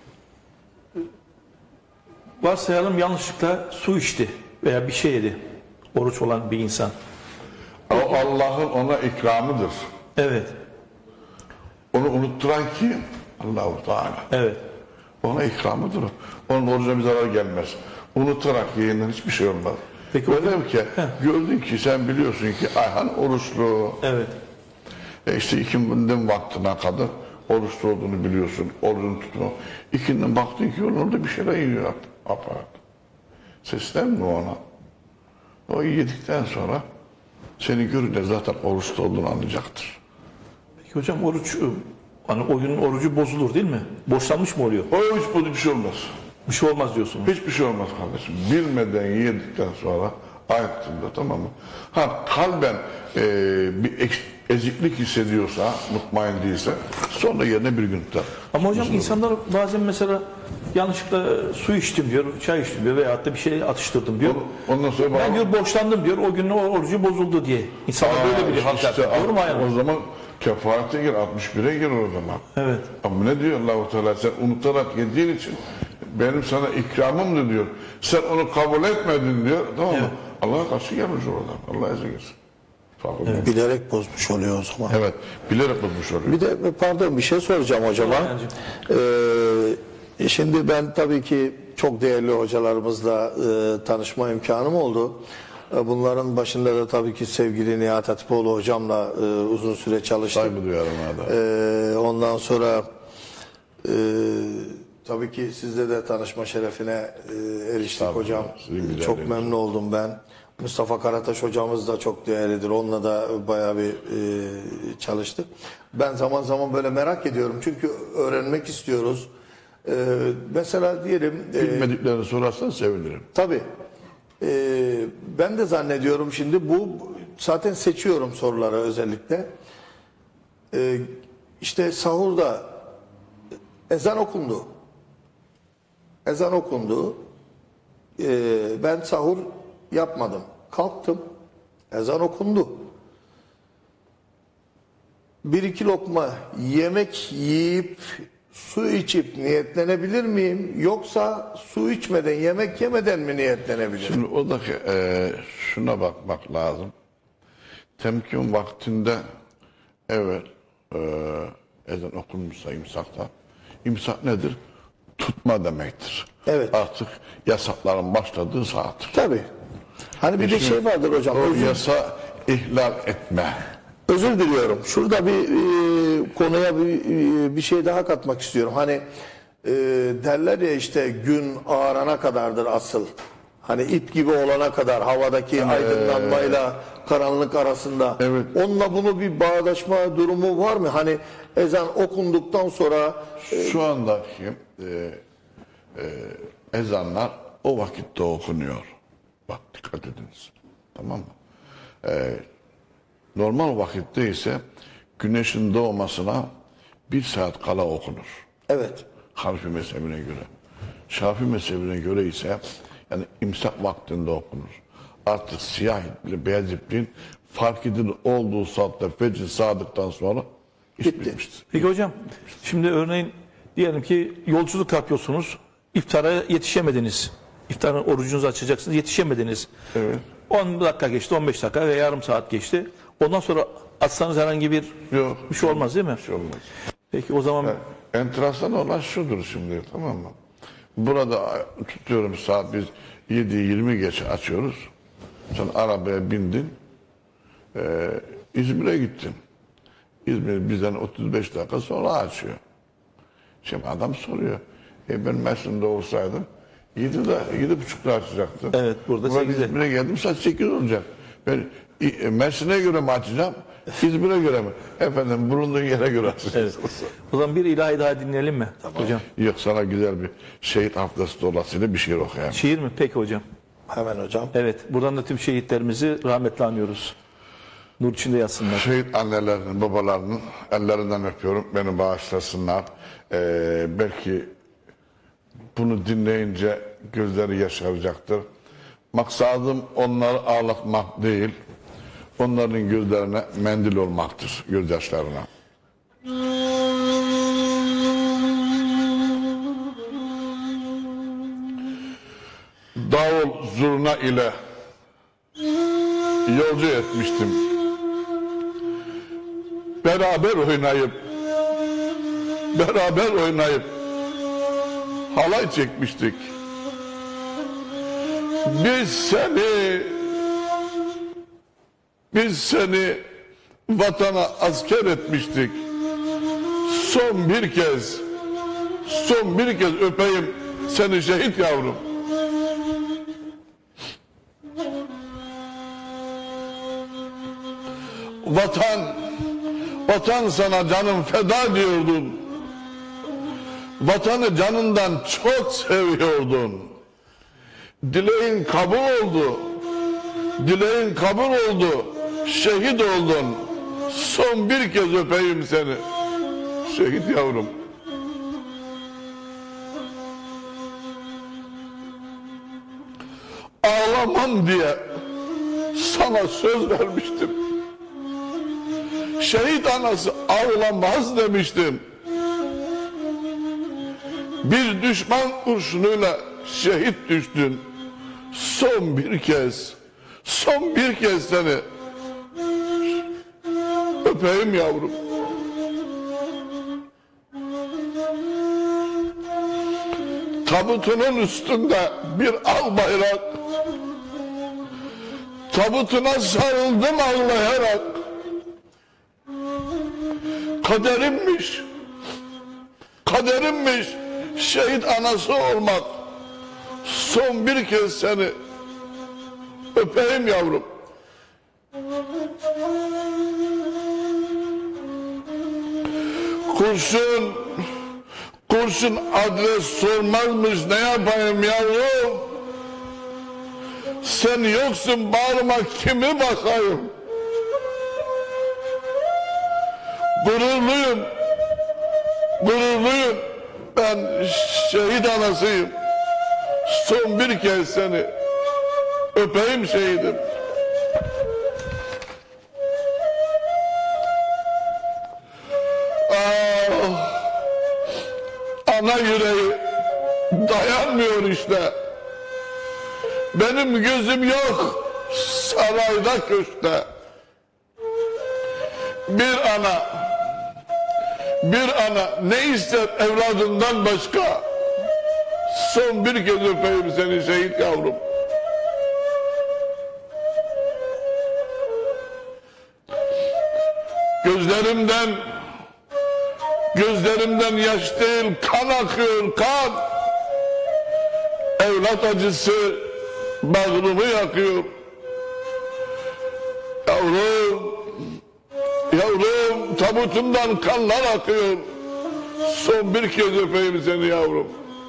Varsayalım yanlışlıkla su içti veya bir şey yedi. Oruç olan bir insan.
O Allah'ın ona ikramıdır.
Evet.
Onu unutturan kim? Allah-u Teala.
Evet.
Ona ikramıdır. Onun orucuna bir zarar gelmez. Unutarak yayından hiçbir şey olmaz.
Peki
Öyle ki gördün ki sen biliyorsun ki Ayhan oruçlu.
Evet.
E işte ikindinin vaktine kadar oruçlu olduğunu biliyorsun. Orucunu tutma. İkindinin baktın ki orada bir şeyler yiyor aparat. Seslenme ona. O yedikten sonra Seni görünce zaten oruçta olduğunu anlayacaktır.
Peki hocam oruç, hani o günün orucu bozulur değil mi? Boşlanmış mı oluyor?
O hiç bu bir şey olmaz.
Bir şey olmaz diyorsunuz.
Hiçbir şey olmaz kardeşim. Bilmeden yedikten sonra ayetinde, tamam mı? Ha kalben e, bir ek- eziklik hissediyorsa, mutmain değilse sonra yerine bir gün tutar.
Ama hocam insanlar bazen mesela yanlışlıkla su içtim diyor, çay içtim diyor veyahut da bir şey atıştırdım diyor.
Ondan sonra
Ben diyor boşlandım diyor, o günün o orucu bozuldu diye. İnsanlar böyle bir
işte,
haklar. Doğru mu yani?
o zaman kefarete gir, altmış bire gir o zaman.
Evet.
Ama ne diyor Allah-u Teala? Sen unutarak yediğin için benim sana ikramımdı diyor. Sen onu kabul etmedin diyor. Tamam mı?
Evet.
Allah'a karşı gelmiş oradan. Allah izin versin. Farkında mı?
Bilerek bozmuş oluyor o zaman.
Evet. Bilerek bozmuş oluyor.
Bir de pardon bir şey soracağım hocama. Ee, şimdi ben tabii ki çok değerli hocalarımızla e, tanışma imkanım oldu. E, Bunların başında da tabii ki sevgili Nihat Hatipoğlu hocamla e, uzun süre çalıştık.
Saygı duyarım adam.
Ee, ondan sonra e, tabii ki sizle de tanışma şerefine e, eriştik
Tabii,
hocam.
sizin güzelliğiniz.
Çok memnun oldum ben. Mustafa Karataş hocamız da çok değerlidir. Onunla da bayağı bir e, çalıştık. Ben zaman zaman böyle merak ediyorum. Çünkü öğrenmek istiyoruz. E, mesela diyelim... e,
Bilmediklerini sorarsan sevinirim.
Tabii. Ee, ben de zannediyorum şimdi bu zaten seçiyorum soruları özellikle. Ee, işte sahurda ezan okundu. Ezan okundu. Ee, ben sahur yapmadım. Kalktım. Ezan okundu. Bir iki lokma yemek yiyip su içip niyetlenebilir miyim? Yoksa su içmeden, yemek yemeden mi niyetlenebilirim?
Şimdi oradaki e, şuna bakmak lazım. Temkin vaktinde evet e, ezan okunmuşsa imsakta. İmsak nedir? Tutma demektir.
Evet.
Artık yasakların başladığı saattir.
Tabii. Hani bir de
Şimdi
şey vardır hocam.
O
Özür,
yasa ihlal etme.
özür diliyorum. Şurada bir e, konuya bir, e, bir şey daha katmak istiyorum. Hani e, derler ya işte gün ağarana kadardır asıl. Hani ip gibi olana kadar havadaki aydınlanmayla karanlık arasında.
Evet.
Onunla bunu bir bağdaşma durumu var mı? Hani ezan okunduktan sonra
Şu andaki e, e, ezanlar o vakitte okunuyor. Bak dikkat ediniz. Tamam mı? E, normal vakitte ise güneşin doğmasına bir saat kala okunur.
evet.
Hanefi mezhebine göre. Şafii mezhebine göre ise yani imsak vaktinde okunur. Artık siyah iple beyaz ipliğin fark edilir olduğu saatte fecr sadıktan sonra iş
Bitti.
bitmiştir.
Peki hocam, şimdi örneğin diyelim ki yolculuk yapıyorsunuz, iftara yetişemediniz. İftarın orucunuzu açacaksınız, yetişemediniz.
Evet.
on dakika geçti, on beş dakika ve yarım saat geçti. Ondan sonra atsanız herhangi bir
Yok.
bir şey olmaz değil mi?
Bir şey olmaz.
Peki o zaman
Enteresan olan şudur şimdi, tamam mı? Burada tutuyorum saat biz yedi yirmi geçe açıyoruz. Sen arabaya bindin. Ee, İzmir'e gittin. İzmir bizden otuz beş dakika sonra açıyor. Şimdi adam soruyor. E ben Mersin'de olsaydım yedide, yedi buçukta açacaktım.
Evet, burada
Ben
sekizde.
İzmir'e geldim saat sekiz olacak. Ben e, Mersin'e göre mi açacağım? İzmir'e göre mi? Efendim bulunduğun yere göre açacağım.
evet. O zaman bir ilahi daha dinleyelim mi hocam?
Yok, sana güzel bir şehit haftası dolayısıyla bir şiir okuyayım.
Şiir mi? Peki hocam.
Hemen hocam.
Evet, buradan da tüm şehitlerimizi rahmetle anıyoruz. Nur içinde yatsınlar.
Şehit annelerinin, babalarının ellerinden öpüyorum. Beni bağışlasınlar. Ee, belki bunu dinleyince gözleri yaşaracaktır. Maksadım onları ağlatmak değil, onların gözlerine mendil olmaktır, gözyaşlarına. Davul zurna ile yolcu etmiştim. Beraber oynayıp, beraber oynayıp halay çekmiştik. Biz seni, biz seni vatana asker etmiştik. Son bir kez, son bir kez öpeyim seni şehit yavrum. vatan, vatan sana canım feda diyordun. Vatanı canından çok seviyordun. Dileğin kabul oldu. Dileğin kabul oldu. Şehit oldun. Son bir kez öpeyim seni. Şehit yavrum. Ağlamam diye sana söz vermiştim. Şehit anası ağlamaz demiştim. Bir düşman kurşunuyla şehit düştün. Son bir kez, son bir kez seni öpeyim yavrum. Tabutunun üstünde bir al bayrak. Tabutuna sarıldım ağlayarak. Kaderimmiş, kaderimmiş şehit anası olmak. Son bir kez seni öpeyim yavrum. Kurşun, kurşun adres sormazmış, ne yapayım yavrum? Sen yoksun bağrıma kimi bakayım? Gururluyum, gururluyum. Ben şehit anasıyım. Son bir kez seni öpeyim şehidim. Ah, ana yüreği dayanmıyor işte. Benim gözüm yok sarayda köşkte. Bir ana, bir ana ne ister evladından başka? Son bir kez öpeyim seni şehit yavrum. Gözlerimden, gözlerimden yaş değil kan akıyor, kan. Evlat acısı bağrımı yakıyor. Yavrum, yavrum tabutumdan kanlar akıyor. Son bir kez öpeyim seni yavrum.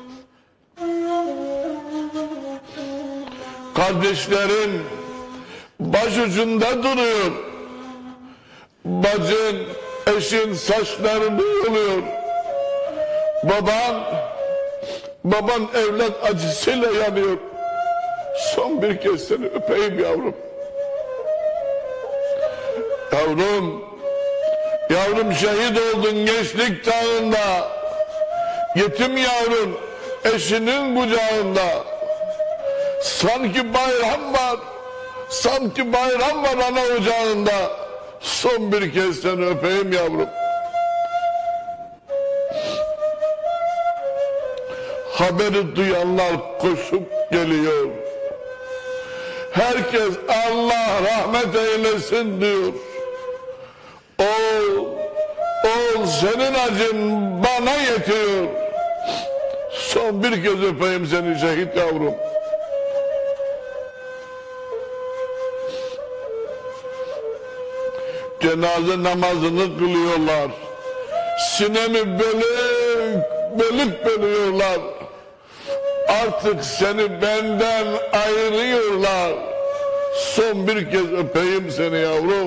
Kardeşlerin başucunda duruyor. Bacın, eşin saçlarını yoluyor. Baban, baban evlat acısıyla yanıyor. Son bir kez seni öpeyim yavrum. Yavrum, yavrum şehit oldun gençlik çağında. Yetim yavrun eşinin kucağında. Sanki bayram var, sanki bayram var ana ocağında. Son bir kez seni öpeyim yavrum. Haberi duyanlar koşup geliyor. Herkes Allah rahmet eylesin diyor. Oğul, oğul senin acın bana yetiyor. Son bir kez öpeyim seni şehit yavrum. Cenaze namazını kılıyorlar. Sinemi bölük bölük bölüyorlar. Artık seni benden ayırıyorlar. Son bir kez öpeyim seni yavrum.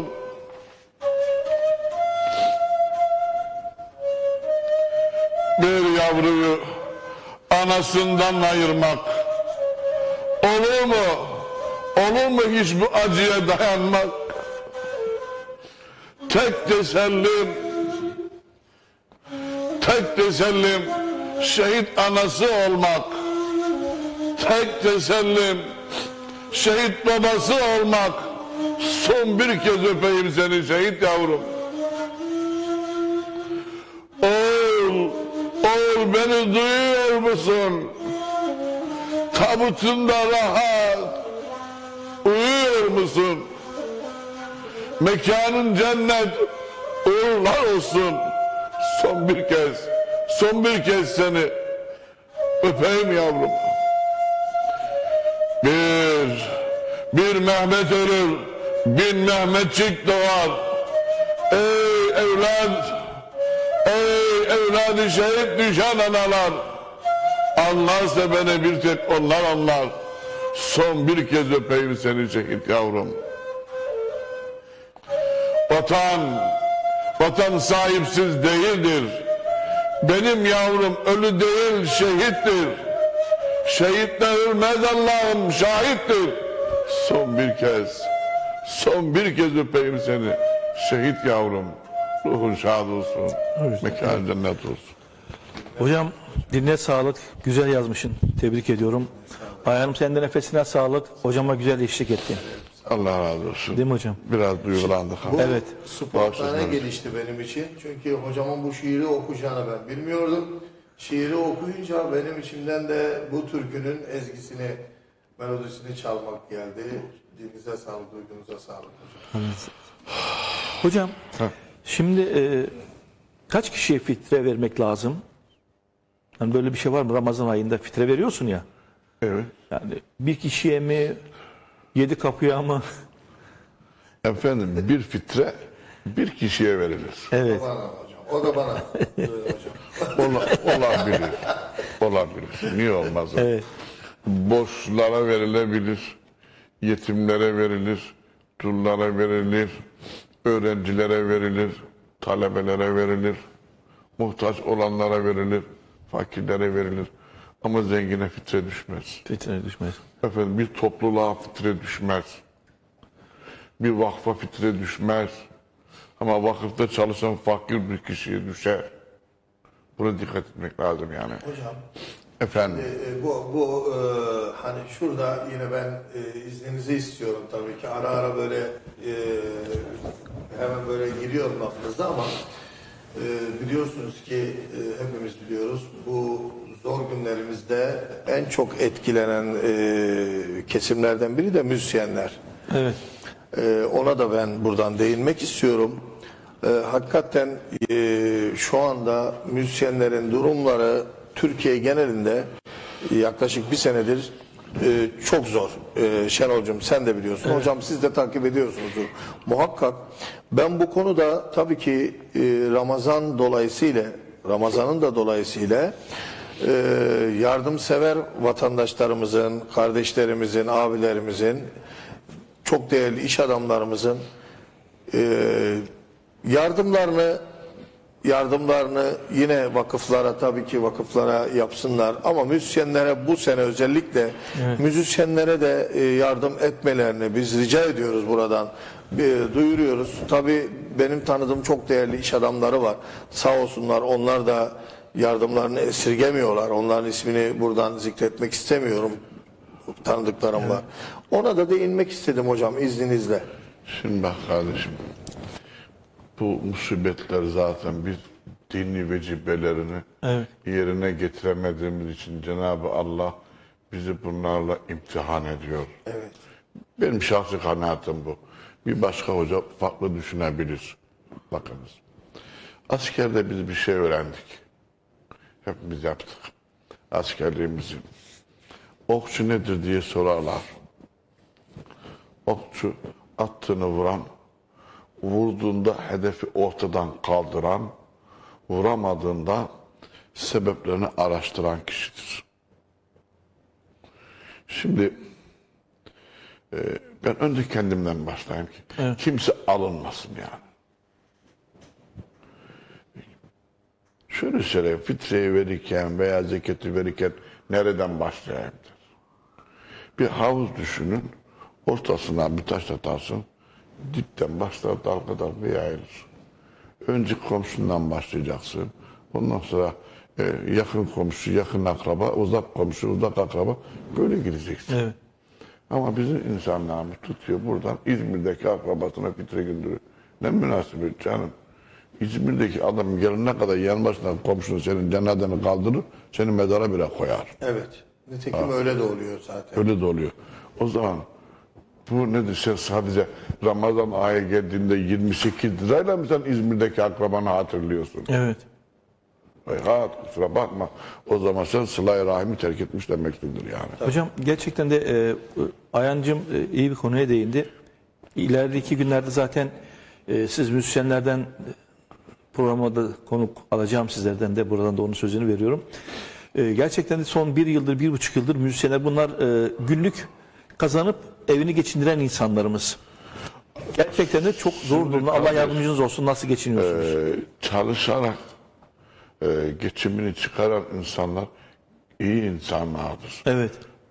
Bir yavruyu anasından ayırmak olur mu? Olur mu hiç bu acıya dayanmak? Tek tesellim, tek tesellim şehit anası olmak. Tek tesellim şehit babası olmak. Son bir kez öpeyim seni şehit yavrum. Oğul, oğul beni duyuyor musun? Tabutunda rahat uyuyor musun? Mekanın cennet uğurlar olsun. Son bir kez, son bir kez seni öpeyim yavrum. Bir, bir Mehmet ölür, bin Mehmetçik doğar. Ey evlat, ey evladı şehit düşen analar, anlarsa beni bir tek onlar anlar. Son bir kez öpeyim seni şehit yavrum. Vatan, vatan sahipsiz değildir. Benim yavrum ölü değil şehittir. Şehitler ölmez Allah'ım şahittir. Son bir kez, son bir kez öpeyim seni şehit yavrum. Ruhun şad olsun, mekan cennet olsun.
Hocam diline sağlık. Güzel yazmışsın. Tebrik ediyorum. Ayhan'ım sen de nefesine sağlık. Hocama güzel eşlik ettin.
Allah razı olsun.
Değil mi hocam?
Biraz duygulandık.
Bu
Evet.
spontane gelişti benim için. Çünkü hocamın bu şiiri okuyacağını ben bilmiyordum. Şiiri okuyunca benim içimden de bu türkünün ezgisini, melodisini çalmak geldi. Dilinize sağlık, duygunuza sağlık hocam.
Hocam şimdi e, kaç kişiye fitre vermek lazım? Yani böyle bir şey var mı? Ramazan ayında fitre veriyorsun ya.
Evet.
Yani bir kişiye mi, yedi kapıya mı?
Efendim bir fitre bir kişiye verilir.
Evet.
Bana hocam. O da bana. hocam.
Ola, olabilir. Olabilir. Niye olmaz? o?
Evet.
Boşlara verilebilir. Yetimlere verilir. Dullara verilir. Öğrencilere verilir. Talebelere verilir. Muhtaç olanlara verilir. Fakirlere verilir. Ama zengine fitre düşmez.
Fitre düşmez.
Efendim bir topluluğa fitre düşmez. Bir vakfa fitre düşmez. Ama vakıfta çalışan fakir bir kişiye düşer. Buna dikkat etmek lazım yani.
Hocam.
Efendim.
E, bu bu e, hani şurada yine ben e, izninizi istiyorum tabii ki ara ara böyle e, hemen böyle giriyorum lafınızda ama e, biliyorsunuz ki e, hepimiz biliyoruz bu zor günlerimizde en çok etkilenen e, kesimlerden biri de müzisyenler.
Evet.
E, ona da ben buradan değinmek istiyorum. E, hakikaten e, şu anda müzisyenlerin durumları Türkiye genelinde yaklaşık bir senedir e, çok zor. E, Şenol'cum sen de biliyorsun. Evet. Hocam siz de takip ediyorsunuzdur. Muhakkak ben bu konuda tabii ki e, Ramazan dolayısıyla Ramazan'ın da dolayısıyla e, yardımsever vatandaşlarımızın, kardeşlerimizin, abilerimizin, çok değerli iş adamlarımızın e, yardımlarını yardımlarını yine vakıflara tabii ki vakıflara yapsınlar ama müzisyenlere bu sene özellikle evet. müzisyenlere de yardım etmelerini biz rica ediyoruz buradan duyuruyoruz. Tabii benim tanıdığım çok değerli iş adamları var. Sağ olsunlar onlar da yardımlarını esirgemiyorlar. Onların ismini buradan zikretmek istemiyorum. Tanıdıklarım evet. var. Ona da değinmek istedim hocam izninizle.
Şimdi bak kardeşim. Bu musibetler zaten bir dini vecibelerini evet. yerine getiremediğimiz için Cenab-ı Allah bizi bunlarla imtihan ediyor.
Evet.
Benim şahsi kanaatim bu. Bir başka hoca farklı düşünebilir. Bakınız. Askerde biz bir şey öğrendik. Hepimiz yaptık. Askerliğimizi. Okçu nedir diye sorarlar. Okçu attığını vuran, vurduğunda hedefi ortadan kaldıran, vuramadığında sebeplerini araştıran kişidir. Şimdi e, ben önce kendimden başlayayım ki evet. kimse alınmasın yani. Şöyle söyleyeyim, fitreyi verirken veya zeketi verirken nereden başlayayım der. Bir havuz düşünün, ortasına bir taş atarsın, dipten başlar dalga dalga yayılır. Önce komşundan başlayacaksın. Ondan sonra e, yakın komşu, yakın akraba, uzak komşu, uzak akraba böyle gideceksin. Evet. Ama bizim insanlarımız tutuyor buradan İzmir'deki akrabasına fitre gönderiyor. Ne münasebet canım. İzmir'deki adam gelene kadar yan başına komşunu senin cenazeni kaldırır, seni mezara bile koyar.
Evet. Nitekim ha. öyle de oluyor zaten.
Öyle de oluyor. O zaman bu nedir? Sen sadece Ramazan ayı geldiğinde yirmi sekiz lirayla mı sen İzmir'deki akrabanı hatırlıyorsun?
Evet.
Hayat kusura bakma. O zaman sen sıla-i rahimi terk etmiş demektir yani.
Hocam gerçekten de e, Ayhan'cığım e, iyi bir konuya değindi. İlerideki günlerde zaten E, siz müzisyenlerden programa da konuk alacağım sizlerden de, buradan da onun sözünü veriyorum. E, gerçekten de son bir yıldır, bir buçuk yıldır müzisyenler bunlar e, günlük kazanıp evini geçindiren insanlarımız. Gerçekten de çok zor durumda. Allah yardımcınız olsun. Nasıl geçiniyorsunuz?
Ee, çalışarak e, geçimini çıkaran insanlar iyi insanlardır.
Evet.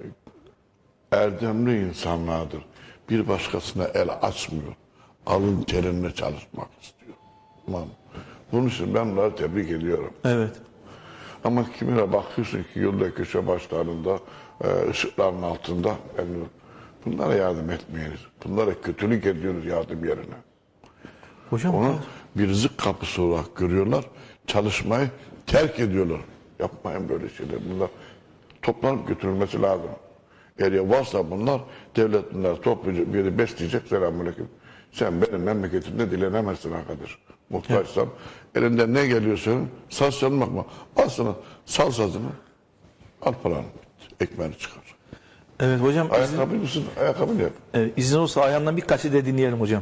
Erdemli insanlardır. Bir başkasına el açmıyor. Alın terimle çalışmak istiyor. Tamam. Bunun için ben onları tebrik ediyorum.
Evet.
Ama kimine bakıyorsun ki yolda köşe başlarında, e, ışıkların altında, yani bunlara yardım etmeyiz. Bunlara kötülük ediyoruz yardım yerine.
Hocam
Onu bir rızık kapısı olarak görüyorlar. Çalışmayı terk ediyorlar. Yapmayın böyle şeyler. Bunlar toplanıp götürülmesi lazım. Eğer varsa bunlar, devlet bunları toplayacak, biri besleyecek. Selamünaleyküm. Sen benim memleketimde dilenemezsin arkadaş. Muhtaçsan. Elinden ne geliyor senin? Saz çalmak mı? Al sana sal sazını. Al paranı. Ekmeğini çıkar.
Evet hocam. izin,
Ayakkabı mısın? Ayakkabını yap.
e, izin olsa ayağından birkaçı da dinleyelim hocam.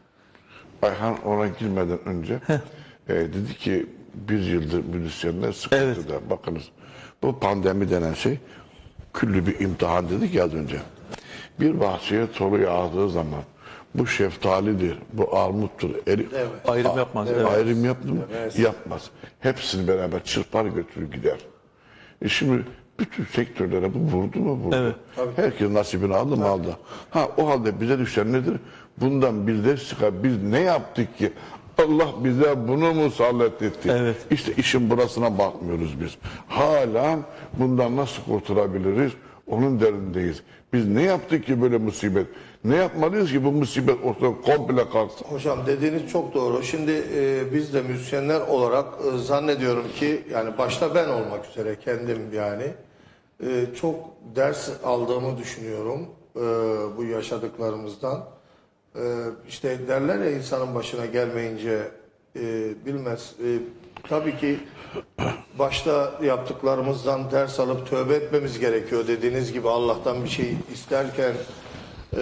Ayhan ona girmeden önce e, dedi ki bir yıldır müzisyenler sıkıntıda.
Evet.
Bakınız bu pandemi denen şey küllü bir imtihan dedik ya az önce. Bir bahçeye toru yağdığı zaman bu şeftalidir, bu armuttur, eri,
Ayrım yapmaz. Evet.
ayrım yaptı mı? Yapmaz. Hepsini beraber çırpar götürür gider. E şimdi bütün sektörlere bu vurdu mu vurdu.
Evet.
Herkes nasibini aldı mı aldı. Ha o halde bize düşen nedir? Bundan bir ders çıkar. Biz ne yaptık ki? Allah bize bunu musallat etti.
Evet.
İşte işin burasına bakmıyoruz biz. Hala bundan nasıl kurtulabiliriz? Onun derdindeyiz. Biz ne yaptık ki böyle musibet? Ne yapmalıyız ki bu musibet ortadan komple kalksın?
Hocam dediğiniz çok doğru. Şimdi e, biz de müzisyenler olarak e, zannediyorum ki yani başta ben olmak üzere kendim yani e, çok ders aldığımı düşünüyorum e, bu yaşadıklarımızdan. E, işte derler ya insanın başına gelmeyince e, bilmez. E, tabii ki başta yaptıklarımızdan ders alıp tövbe etmemiz gerekiyor. Dediğiniz gibi Allah'tan bir şey isterken e,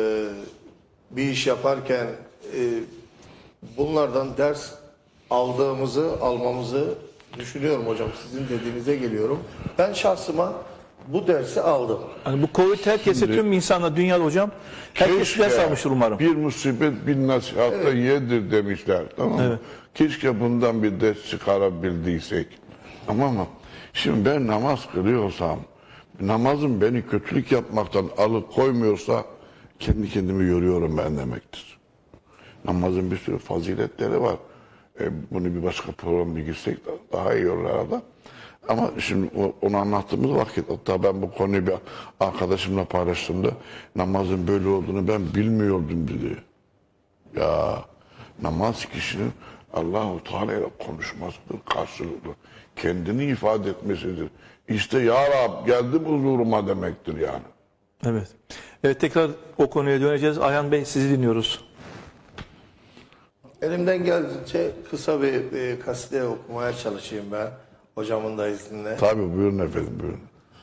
bir iş yaparken e, bunlardan ders aldığımızı, almamızı düşünüyorum hocam. Sizin dediğinize geliyorum. Ben şahsıma bu dersi aldım.
Hani bu Covid herkese, tüm insanlar dünyada hocam, herkes
Keşke
ders almıştır umarım.
Bir musibet bir nasihatta yedir demişler. Tamam mı?
Evet.
Keşke bundan bir ders çıkarabildiysek. Ama ama şimdi ben namaz kılıyorsam, namazım beni kötülük yapmaktan alıkoymuyorsa kendi kendimi yoruyorum ben demektir. Namazın bir sürü faziletleri var. E, bunu bir başka programa girsek daha iyi olur arada. Ama şimdi onu anlattığımız vakit, hatta ben bu konuyu bir arkadaşımla paylaştığımda namazın böyle olduğunu ben bilmiyordum dedi. Ya namaz kişinin Allah-u Teala ile konuşmasıdır, karşılıklı. Kendini ifade etmesidir. İşte ya Rab geldim huzuruma demektir yani.
Evet. Evet, tekrar o konuya döneceğiz. Ayhan Bey, sizi dinliyoruz.
Elimden geldiğince kısa bir, bir kaside okumaya çalışayım ben. Hocamın da izniyle.
Tabii buyurun efendim buyurun.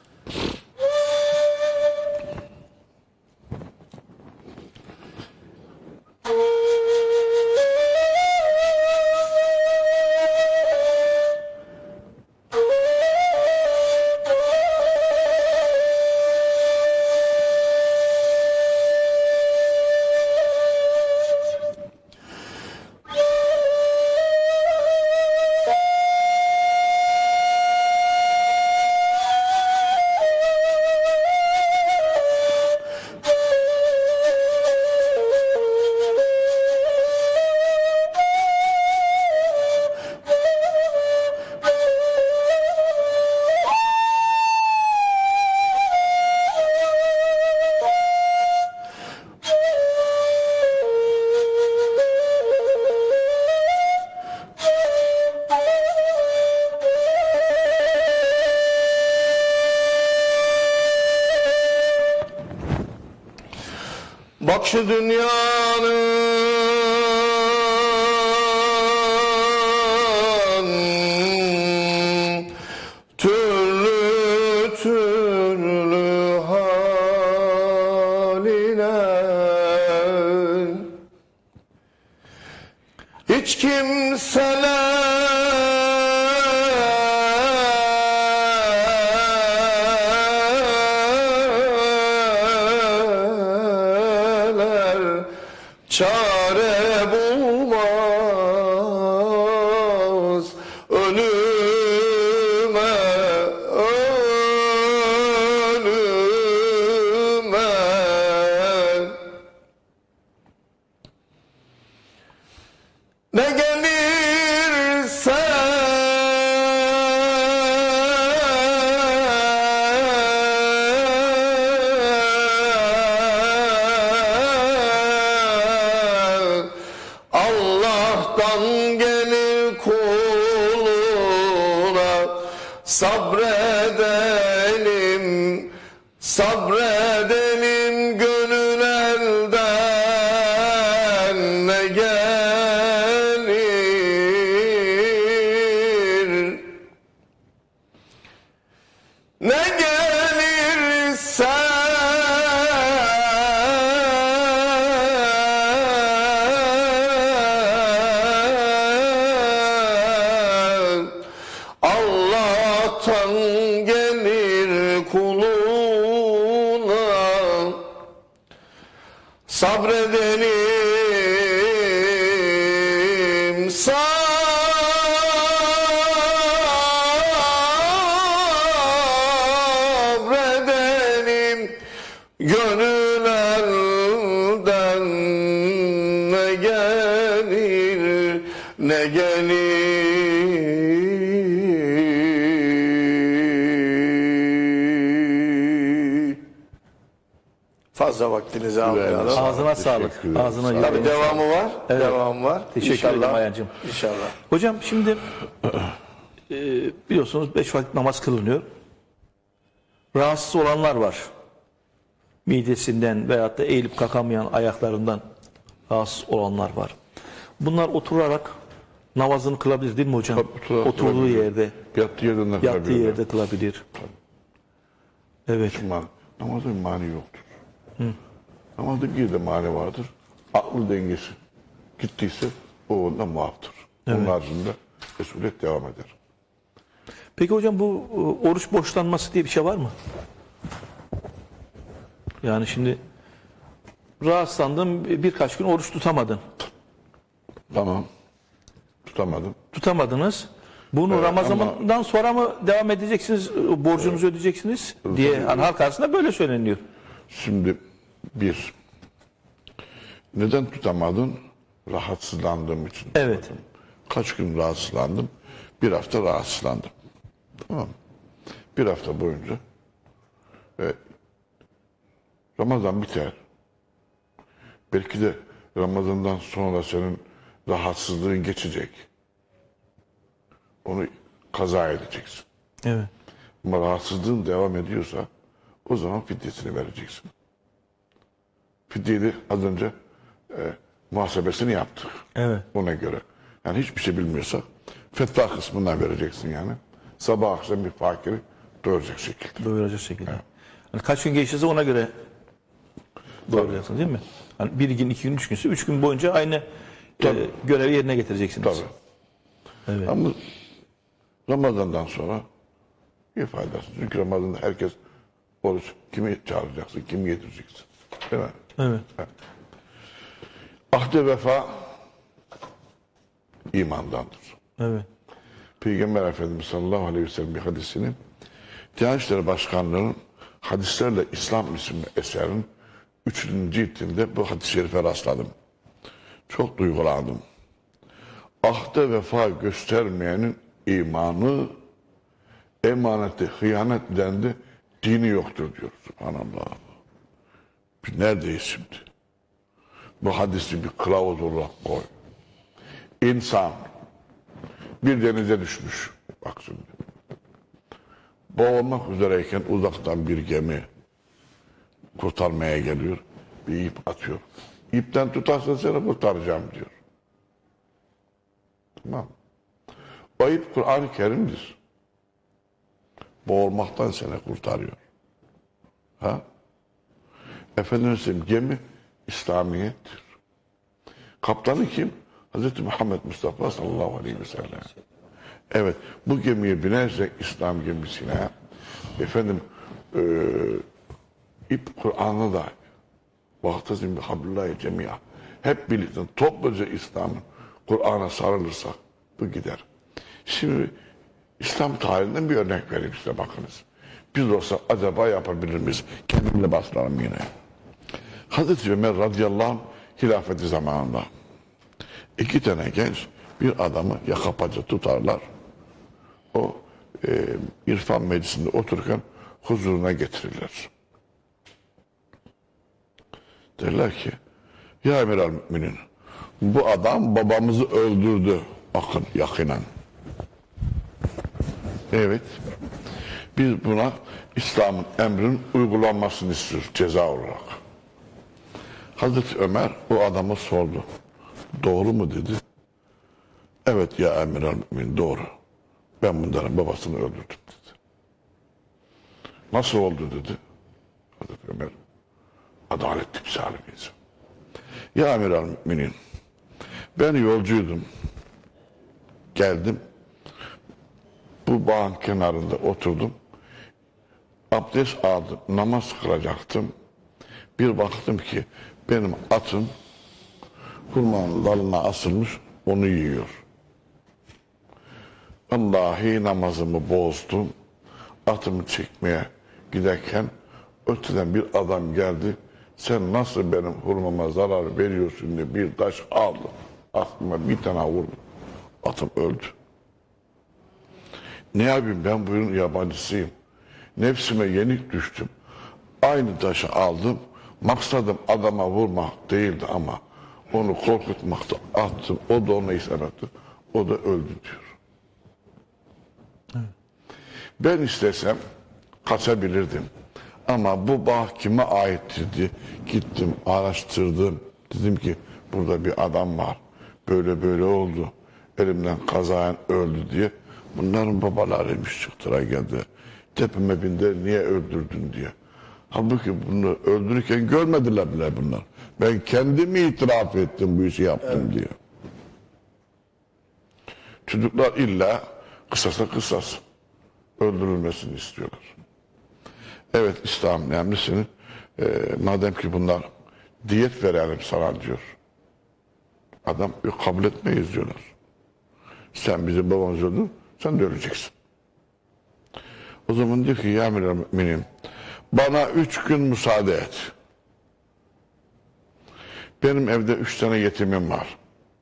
Bak şu dünyanın türlü türlü haline seneler çare bulmaz ölüme, ölüme. Ne gelirse Allah'tan gelir kuluna, sabredelim, sabredelim gönül elden ne gelir, ne gelirse Allah'tan gelir kuluna, sabredelim, sabredelim gönül elden ne gelir, ne gelir. Fazla vaktinizi almayalım.
Ağzına sağlık.
Teşekkür ederim.
Ağzına
Sağ
Tabii
yüreğine
devamı var. Devamı var.
Teşekkür
İnşallah.
ederim Ayancığım.
İnşallah.
Hocam şimdi e, biliyorsunuz beş vakit namaz kılınıyor. Rahatsız olanlar var. Midesinden veyahut da eğilip kalkamayan ayaklarından rahatsız olanlar var. Bunlar oturarak namazını kılabilir değil mi hocam?
Tabii, oturarak
Oturduğu
kılabilir.
yerde,
Yattığı yerden de
yattığı
kılabilir.
yerde kılabilir. Evet.
Man- Namazın mani yoktur. Namazda bir de mani vardır. Aklı dengesi gittiyse o onda muaftır. Onun haricinde mesuliyet devam eder.
Peki hocam bu e, oruç borçlanması diye bir şey var mı? Yani şimdi rahatsızlandın, birkaç gün oruç tutamadın.
Tamam. Tutamadım.
Tutamadınız. Bunu
Evet,
Ramazan'dan sonra mı devam edeceksiniz, e, borcunuzu ödeyeceksiniz diye hani halk arasında böyle söyleniyor.
Şimdi bir, neden tutamadın? Rahatsızlandığım için.
Evet.
tutamadım. Kaç gün rahatsızlandım? Bir hafta rahatsızlandım. Tamam mı? Bir hafta boyunca e, Ramazan biter. Belki de Ramazan'dan sonra senin rahatsızlığın geçecek. Onu kaza edeceksin.
Evet.
Ama rahatsızlığın devam ediyorsa o zaman fidyesini vereceksin. Fidyeyi de az önce e, muhasebesini yaptık.
Evet.
Ona göre. Yani hiçbir şey bilmiyorsa fetva kısmından vereceksin yani. Sabah akşam bir fakiri doyuracak şekilde.
Doyuracak şekilde. Hani kaç gün geçirse ona göre doyuracaksınız değil mi? Hani bir gün, iki gün, üç günse üç gün boyunca aynı e,
Tabii.
görevi yerine getireceksiniz.
Tabii.
Evet.
Ama Ramazan'dan sonra bir faydası. Çünkü Ramazan'da herkes oruç. Kimi çağıracaksın, kimi getireceksin. Değil mi?
Evet.
Ahde vefa imandandır.
Evet.
Peygamber Efendimiz sallallahu aleyhi ve sellem bir hadisini Diyanet İşleri Başkanlığı'nın Hadislerle İslam isimli eserin üçüncü cildinde bu hadis-i şerife rastladım. Çok duygulandım. Ahde vefa göstermeyenin imanı, emaneti hıyanet eden de dini yoktur diyor. Subhanallah. Biz neredeyiz şimdi? Bu hadisi bir kılavuz olarak koy. İnsan bir denize düşmüş. Bak şimdi. Boğulmak üzereyken uzaktan bir gemi kurtarmaya geliyor. Bir ip atıyor. İpten tutarsa seni kurtaracağım diyor. Tamam. O ip Kur'an-ı Kerim'dir. Boğulmaktan seni kurtarıyor. Ha? Efendimiz'in gemi İslamiyettir. Kaptanı kim? Hazreti Muhammed Mustafa sallallahu aleyhi ve sellem. Evet, bu gemiye binersek İslam gemisine, efendim, e, ip Kur'an'ı da vahtazim bi hablillahi cemia, hep birlikte topluca İslam'ın Kur'an'a sarılırsak bu gider. Şimdi İslam tarihinden bir örnek vereyim size, bakınız. Biz olsa acaba yapabilir miyiz? Kendimle başlayalım yine. Hazreti Ömer radıyallahu anh hilafeti zamanında iki tane genç bir adamı yakapacı tutarlar. O e, irfan meclisinde otururken huzuruna getirirler. Derler ki, ya emir al müminin, bu adam babamızı öldürdü. Bakın, yakinen. Evet. Biz buna İslam'ın emrinin uygulanmasını istiyoruz ceza olarak. Hazreti Ömer o adama sordu. Doğru mu dedi. Evet ya emir al müminin, doğru. Ben bunların babasını öldürdüm dedi. Nasıl oldu dedi. Hazreti Ömer adalet timsali bir insan. Ya emir al müminin, ben yolcuydum. Geldim. Bu bağın kenarında oturdum. Abdest aldım. Namaz kılacaktım. Bir baktım ki benim atım hurmanın dalına asılmış, onu yiyor. Vallahi namazımı bozdum. Atımı çekmeye giderken öteden bir adam geldi. Sen nasıl benim hurmama zarar veriyorsun diye bir taş aldı. Aklıma bir tane vurdu. Atım öldü. Ne yapayım, ben bunun yabancısıyım. Nefsime yenik düştüm. Aynı taşı aldım. Maksadım adama vurmak değildi ama onu korkutmakta attım. O da ona isyan etti. O da öldü diyor. Evet. Ben istesem kaçabilirdim. Ama bu bağ kime aittir diye gittim, araştırdım. Dedim ki burada bir adam var. Böyle böyle oldu. Elimden kazayan öldü diye. Bunların babalarıymış, çıktıra geldi. Tepeme bindi, niye öldürdün diye. Halbuki bunu öldürürken görmediler bile bunlar. Ben kendimi itiraf ettim, bu işi yaptım evet. diye. Çocuklar illa kısasa kısas öldürülmesini istiyorlar. Evet, İslam'ın emrisini e, madem ki bunlar diyet verelim sana diyor. Adam yok, kabul etmeyiz diyorlar. Sen bizim babamız öldün, sen de öleceksin. O zaman diyor ki ya emir müminim, bana üç gün müsaade et. Benim evde üç tane yetimim var.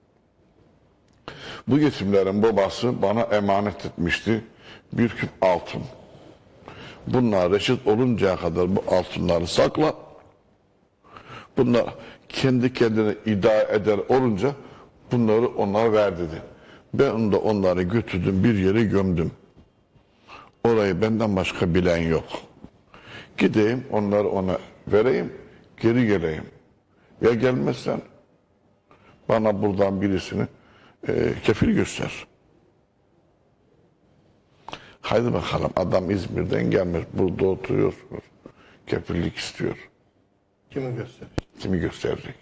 Bu yetimlerin babası bana emanet etmişti bir küp altın. Bunlar reşit oluncaya kadar bu altınları sakla. Bunlar kendi kendine iddia eder olunca bunları onlara ver dedi. Ben de onları götürdüm, bir yere gömdüm. Orayı benden başka bilen yok. Gideyim, onları ona vereyim, geri geleyim. Ya gelmezsen bana buradan birisini e, kefil göster. Haydi bakalım, adam İzmir'den gelmiş, burada oturuyorsunuz. Kefillik istiyor.
Kimi gösterecek?
Kimi gösterecek?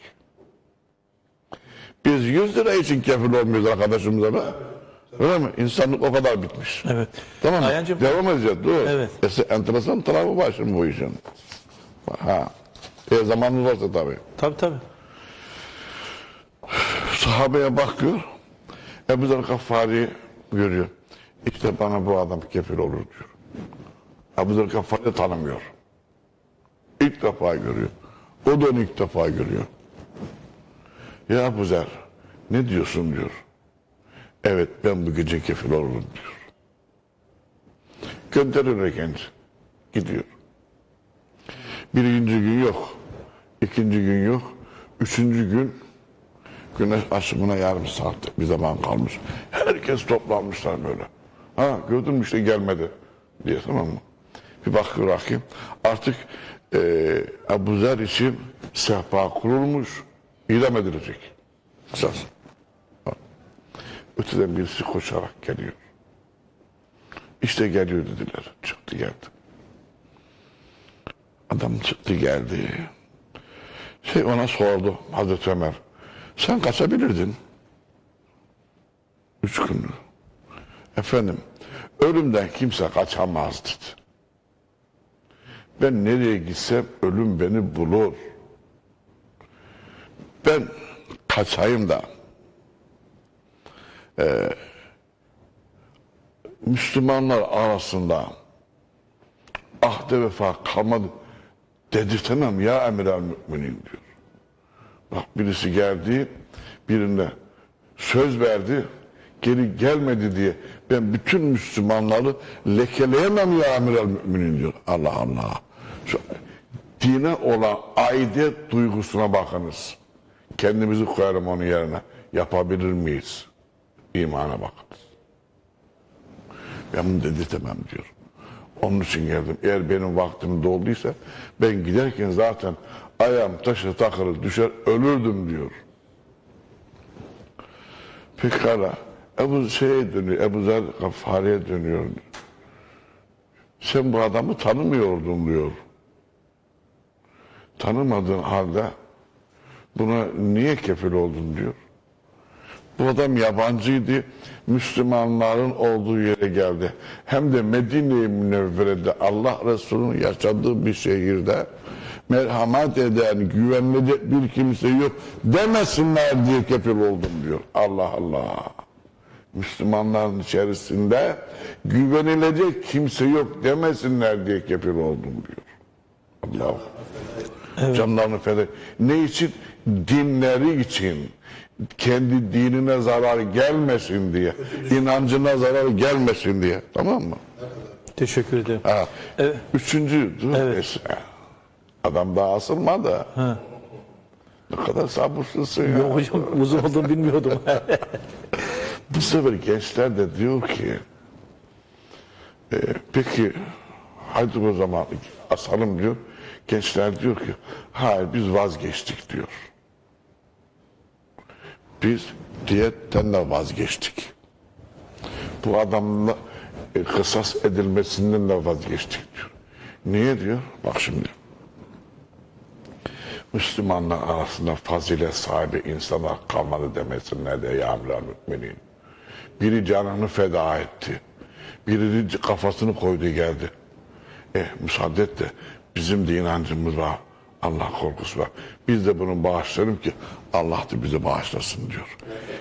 Biz yüz lira için kefil olmuyoruz arkadaşımıza da. Öyle mi? İnsanlık o kadar bitmiş.
Evet.
Tamam mı?
Ayancığım,
devam edeceğiz. Dur.
Evet.
Ese, enteresan tarafı var şimdi bu işin. Ha. E, zamanımız varsa tabii.
Tabii tabii.
Sahabeye bakıyor. Ebu Zer Gaffari görüyor. İşte bana bu adam kefil olur diyor. Ebu Zer Gaffari tanımıyor. İlk defa görüyor. O da onu ilk defa görüyor. Ya Ebu Zer, ne diyorsun diyor. Evet, ben bu gece kefil olurum diyor. Gönderiyor genç. Gidiyor. Birinci gün yok. İkinci gün yok. Üçüncü gün güneş aşımına yarım saat bir zaman kalmış. Herkes toplanmışlar böyle. Ha, gördün mü işte gelmedi diye, tamam mı? Bir bakıyor Rakim. Artık e, Ebu Zer için sehpa kurulmuş, idam edilecek. Esas. Öteden birisi koşarak geliyor. İşte geliyor dediler. Çıktı geldi. Adam çıktı geldi. Şey ona sordu Hazreti Ömer. Sen kaçabilirdin. Üç gün. Efendim, ölümden kimse kaçamaz dedi. Ben nereye gitsem ölüm beni bulur. Ben kaçayım da e, Müslümanlar arasında ahde vefa kalmadı dedirtemem ya emir-el müminin diyor. Bak birisi geldi, birine söz verdi, geri gelmedi diye ben bütün Müslümanları lekeleyemem ya emir-el müminin diyor. Allah Allah. Şu dine olan aidiyet duygusuna bakınız. Kendimizi koyalım onun yerine. Yapabilir miyiz? İmana bakınız. Ben bunu dedirtemem diyor. Onun için geldim. Eğer benim vaktim dolduysa ben giderken zaten ayağım taşa takılır düşer ölürdüm diyor. Pekala. Ebu şeye dönüyor. Ebu Zer Gafari'ye dönüyor. Sen bu adamı tanımıyordun diyor. Tanımadığın halde buna niye kefil oldun diyor. Bu adam yabancıydı. Müslümanların olduğu yere geldi. Hem de Medine-i Münevvere'de Allah Resulü'nün yaşadığı bir şehirde merhamet eden, güvenilecek bir kimse yok demesinler diye kefil oldum diyor. Allah Allah. Müslümanların içerisinde güvenilecek kimse yok demesinler diye kefil oldum diyor. Allah. Evet. Canlarını feda. Ne için? Dinleri için. Kendi dinine zarar gelmesin diye. İnancına zarar gelmesin diye. Tamam mı?
Teşekkür ederim.
Ha.
Evet.
Üçüncü.
Evet.
Adam daha asılmadı. Ha. Ne kadar sabırsızsın ya.
Yok hocam uzun olduğunu bilmiyordum.
Bu sefer gençler de diyor ki e, peki hadi o zaman asalım diyor. Gençler diyor ki hayır biz vazgeçtik diyor. Biz diyetten de vazgeçtik. Bu adamla e, kısas edilmesinden de vazgeçtik diyor. Niye diyor? Bak şimdi. Müslümanlar arasında fazilet sahibi insanlar kalmadı demesinler de ya emrel müminin. Biri canını feda etti. Biri kafasını koydu geldi. Eh müsaade et de bizim de inancımız var. Allah korkusu var. Biz de bunu bağışlayalım ki Allah da bizi bağışlasın diyor.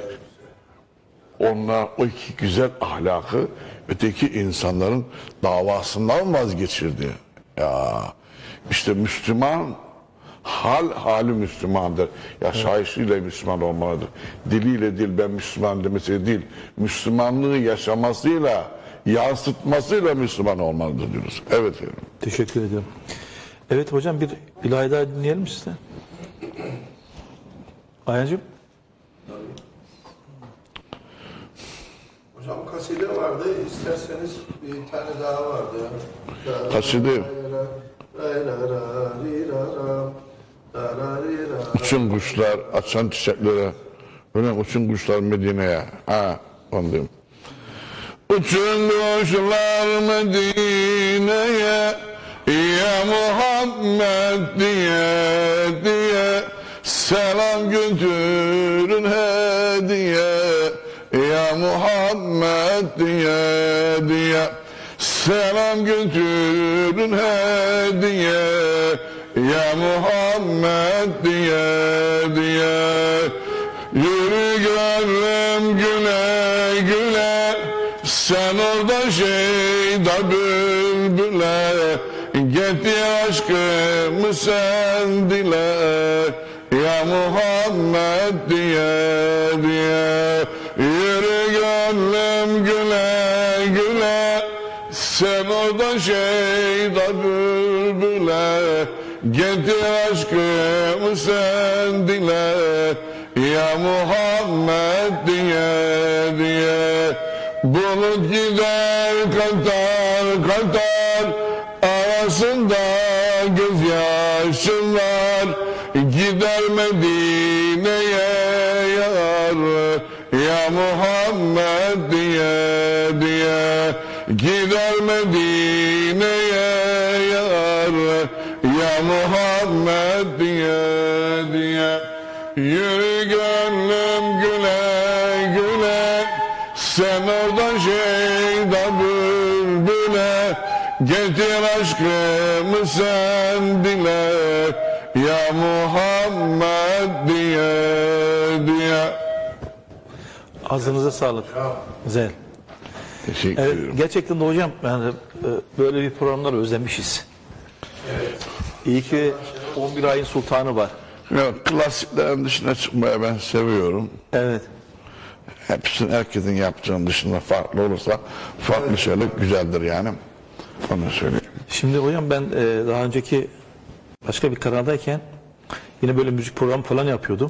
Onlar o iki güzel ahlakı öteki insanların davasından vazgeçirdi. Ya işte Müslüman hal hali Müslümandır. Yaşayışıyla Müslüman olmalıdır. Diliyle dil ben Müslüman demesi değil. Müslümanlığı yaşamasıyla yansıtmasıyla Müslüman olmalıdır diyoruz. Evet efendim.
Teşekkür ediyorum. Evet hocam bir ilahi daha dinleyelim sizden. Ayancığım.
Hocam kaside vardı. İsterseniz bir tane daha vardı.
Kaside. Uçun kuşlar, açan çiçeklere. Öyle uçun kuşlar Medine'ye. Ha, onu diyeyim. Uçun kuşlar Medine'ye, ya Muhammed diye diye selam götürün hediye, ya Muhammed diye diye selam götürün hediye, ya Muhammed diye diye yürü gönlüm güle güle sen orada şeyda bülbüle getir aşkımı sen dile, ya Muhammed diye diye yürü gönlüm güle güle sen orada şeyda bülbüle getir aşkımı sen dile, ya Muhammed diye diye bulut gider katar katar arasında gözyaşım var, gider Medine'ye yar, ya Muhammed diye diye gider Medine'ye yar, ya Muhammed diye diye yürü gönlüm güle güle Sen oradan şeyda bülbüle getir aşkımı sen dile ya Muhammed diye diye.
Ağzınıza sağlık. Güzel.
Teşekkür
Evet,
ederim.
gerçekten de hocam yani e, böyle bir programları özlemişiz. İyi ki on bir ayın sultanı var.
Ya, klasiklerin dışına çıkmaya ben seviyorum.
Evet.
Hepsinin herkesin yaptığının dışında farklı olursa farklı şeyler güzeldir yani. Onu söyleyeyim.
Şimdi hocam ben e, daha önceki başka bir kanaldayken yine böyle müzik programı falan yapıyordum.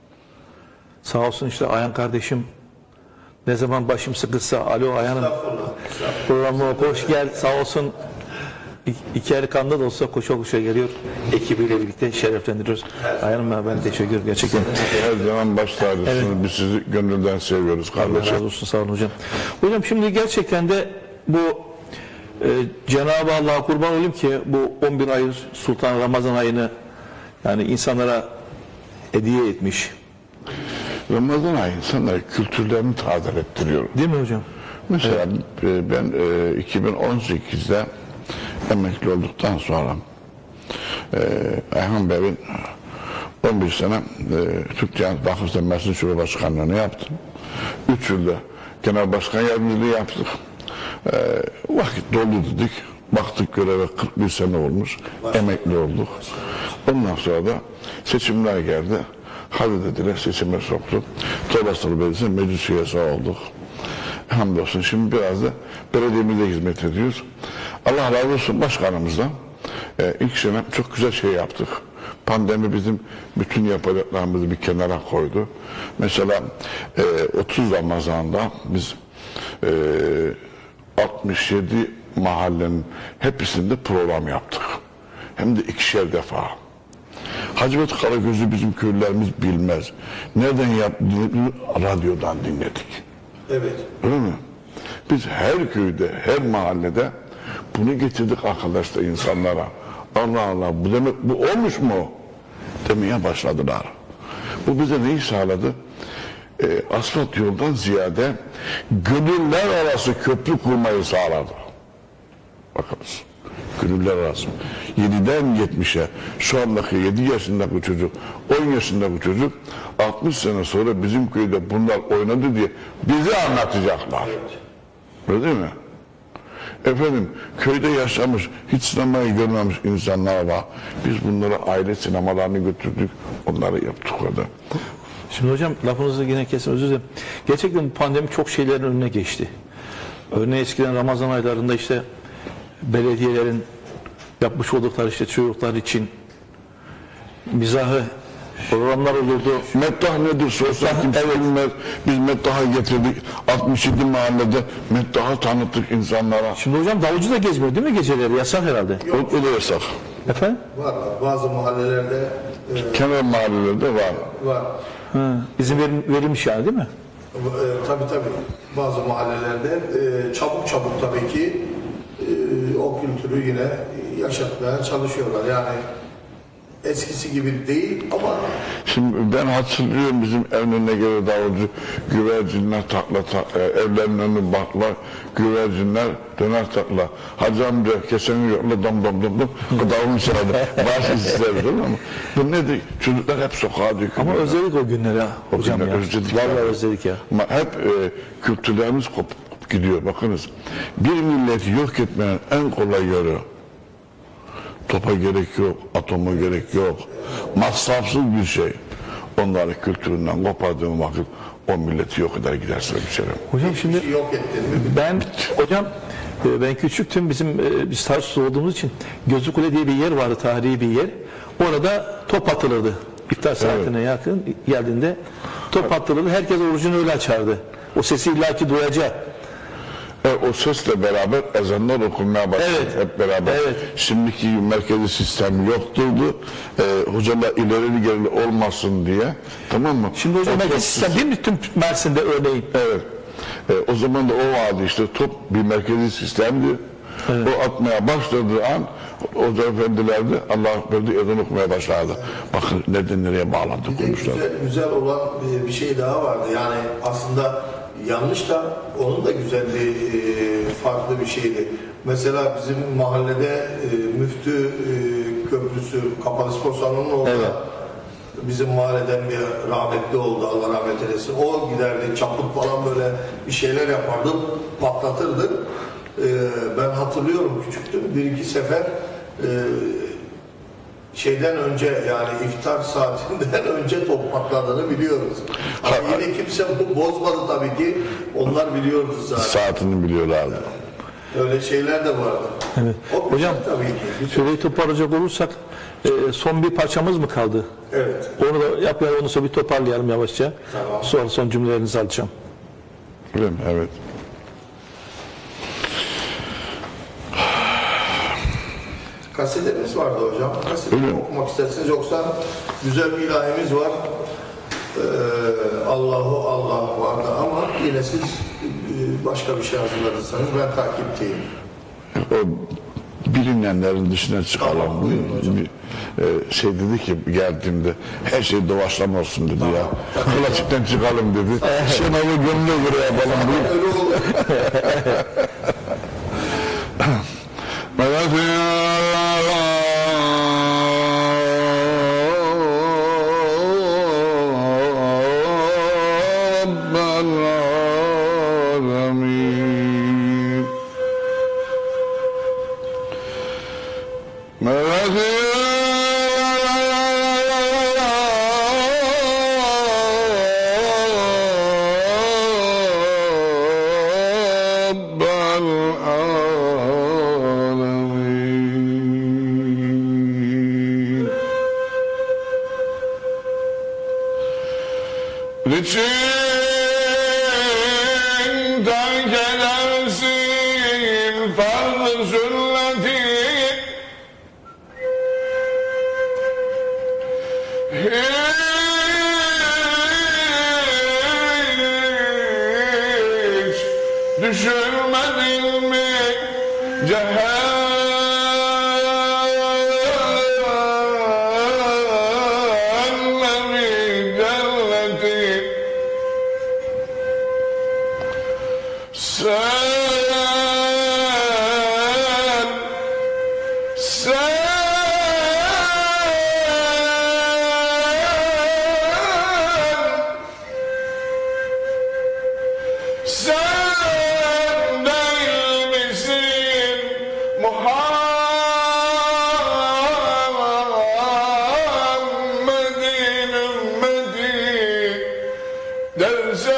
Sağ olsun işte Ayhan kardeşim ne zaman başım sıkışsa alo Ayhan'ım programıma hoş gel sağ olsun. İ- İki el kanda da olsa koşa koşa geliyor. Ekibiyle birlikte şereflendiriyoruz. Ayhan'ım ben, ben teşekkür ederim gerçekten.
Her zaman baş tacısınız.
Evet.
Biz sizi gönülden seviyoruz
Allah
kardeşim.
razı olsun sağ olun hocam. Hocam şimdi gerçekten de bu e, Cenab-ı Allah'a kurban olayım ki bu on bir ay Sultan Ramazan ayını yani insanlara hediye etmiş.
Ramazan ayı insanlara kültürlerini tazelettiriyor.
Değil mi hocam?
Mesela e, ben e, iki bin on sekizde emekli olduktan sonra e, Ayhan Bey'in on bir sene e, Türk Diyanet Vakıf Mersin Şube Başkanlığı'nı yaptım. üç yılda Genel Başkan Yardımcılığı yaptık. E, vakit doldu dedik. Baktık göreve kırk bir sene olmuş. Emekli olduk. Ondan sonra da seçimler geldi. Hadi dediler seçime soktu. Torbasalı Belediyesi meclis üyesi olduk. Hamdolsun şimdi biraz da belediyemize hizmet ediyoruz. Allah razı olsun başkanımızdan. Ee, ilk sene çok güzel şey yaptık. Pandemi bizim bütün yapacaklarımızı bir kenara koydu. Mesela e, otuz Ramazan'da biz e, altmış yedi mahallenin hepsinde program yaptık. Hem de ikişer defa. Hacıvet Karagöz'ü bizim köylülerimiz bilmez. Nereden yaptığını radyodan dinledik.
Evet.
Öyle mi? Biz her köyde, her mahallede bunu getirdik arkadaşlar insanlara. Allah Allah bu demek bu olmuş mu? Demeye başladılar. Bu bize neyi sağladı? E, asfalt yoldan ziyade gönüller arası köprü kurmayı sağladı. Bakınız. Gönüller arası. yediden yetmişe şu andaki yedi yaşındaki çocuk, on yaşındaki çocuk altmış sene sonra bizim köyde bunlar oynadı diye bize anlatacaklar. Öyle değil mi? Efendim köyde yaşamış, hiç sinemayı görmemiş insanlar var. Biz bunlara aile sinemalarını götürdük, onları yaptık orada.
Şimdi hocam lafınızı yine kesin özür dilerim. Gerçekten bu pandemi çok şeylerin önüne geçti. Örneğin eskiden Ramazan aylarında işte belediyelerin yapmış oldukları işte çocuklar için mizahı programlar olurdu.
Meddah nedir sorsak kimse
evet.
bilmez. Biz Meddah'ı getirdik. altmış yedi mahallede Meddah'ı tanıttık insanlara.
Şimdi hocam davulcu da gezmiyor değil mi geceleri? Yasak herhalde.
O, o da yasak.
Efendim?
Var. Bazı mahallelerde e,
Kenar mahallelerde var.
var.
Ha, izin verin, verilmiş yani değil mi?
E, tabii tabii. Bazı mahallelerde e, çabuk çabuk tabii ki e, o kültürü yine yaşatmaya çalışıyorlar. Yani eskisi gibi değil ama
Şimdi ben hatırlıyorum bizim evin önüne gelir davulcu, güvercinler takla takla, evlerin önü bakla, güvercinler döner takla. Hacı amca keseni yokla dom dom dom dom, davulun çaldı. Başı isterdi değil mi? Bu nedir? Çocuklar hep sokağa dökülüyor.
Ama özledik o günleri ha
O
hocam
günleri
ya.
özledik
Vallahi
ya.
özledik ya.
Ama hep e, kültürlerimiz kopup gidiyor. Bakınız bir milleti yok etmenin en kolay yolu topa gerek yok, atoma gerek yok. Masrafsız bir şey. Onların kültüründen kopardığım vakit o milleti yok eder giderse bir şey.
Hocam şimdi
hiçbir şey yok ettin mi?
ben hocam e, ben küçüktüm bizim e, biz Tarsus'ta olduğumuz için Gözlükule diye bir yer vardı tarihi bir yer. Orada top atılırdı. İftar saatine yakın geldiğinde top atılırdı. Herkes orucunu öyle açardı. O sesi illaki duyacak.
E, o sesle beraber ezanlar okunmaya başladı
Evet.
hep beraber.
Evet.
Şimdiki merkezi sistem yokturdu. E, hocalar ileri gerili olmasın diye. Tamam mı?
Şimdi hocam
O
belki
top-
sistem değil mi tüm Mersin'de örneğin?
Evet. E, o zaman da o vardı işte top bir merkezi sistemdi. O atmaya başladığı an hoca efendiler de Allah verdi ezan okumaya başladı. Bakın nereden nereye bağlandı
Bir de
konuşlar.
güzel, güzel olan bir- bir şey daha vardı. Yani aslında yanlış da onun da güzelliği e, farklı bir şeydi. Mesela bizim mahallede e, Müftü e, Köprüsü kapalı spor salonunun orada
Evet.
bizim mahalleden bir rahmetli oldu, Allah rahmet eylesin. O giderdi, çaput falan böyle bir şeyler yapardı, patlatırdı. E, ben hatırlıyorum, küçüktüm, bir iki sefer e, şeyden önce, yani iftar saatinden önce top patladığını biliyoruz. Ama yine kimse bu bozmadı tabii ki. Onlar biliyordu zaten.
Saatini biliyorlardı.
Öyle şeyler de vardı.
Evet.
O güzel
Hocam,
tabii ki. Güzel.
şurayı toparlayacak olursak e, son bir parçamız mı kaldı?
Evet.
Onu da yapmayalım, onu sonra bir toparlayalım yavaşça.
Tamam.
Sonra son cümlelerinizi alacağım.
Öyle mi? Evet.
Kasetlerimiz vardı hocam. Kasetleri
Öyle mi?
okumak isterseniz, yoksa güzel bir ilahimiz var. Ee, Allahu Allah vardı ama yine siz e, başka bir şey hazırladıysanız ben takipteyim.
O bilinenlerin dışına çıkalım.
Tamam, buyurun hocam.
Bir, e, şey dedi ki geldiğimde her şey doğaçlama olsun dedi ya. Klasikten çıkalım dedi. Şenol'u gönlü buraya yapalım. Buyur.
Öyle olur.
İçinden gelersin farz-ı sünneti hiç düşünmedin mi cehennemi cenneti sen sen sen değil misin Muhammed'in ümmeti derse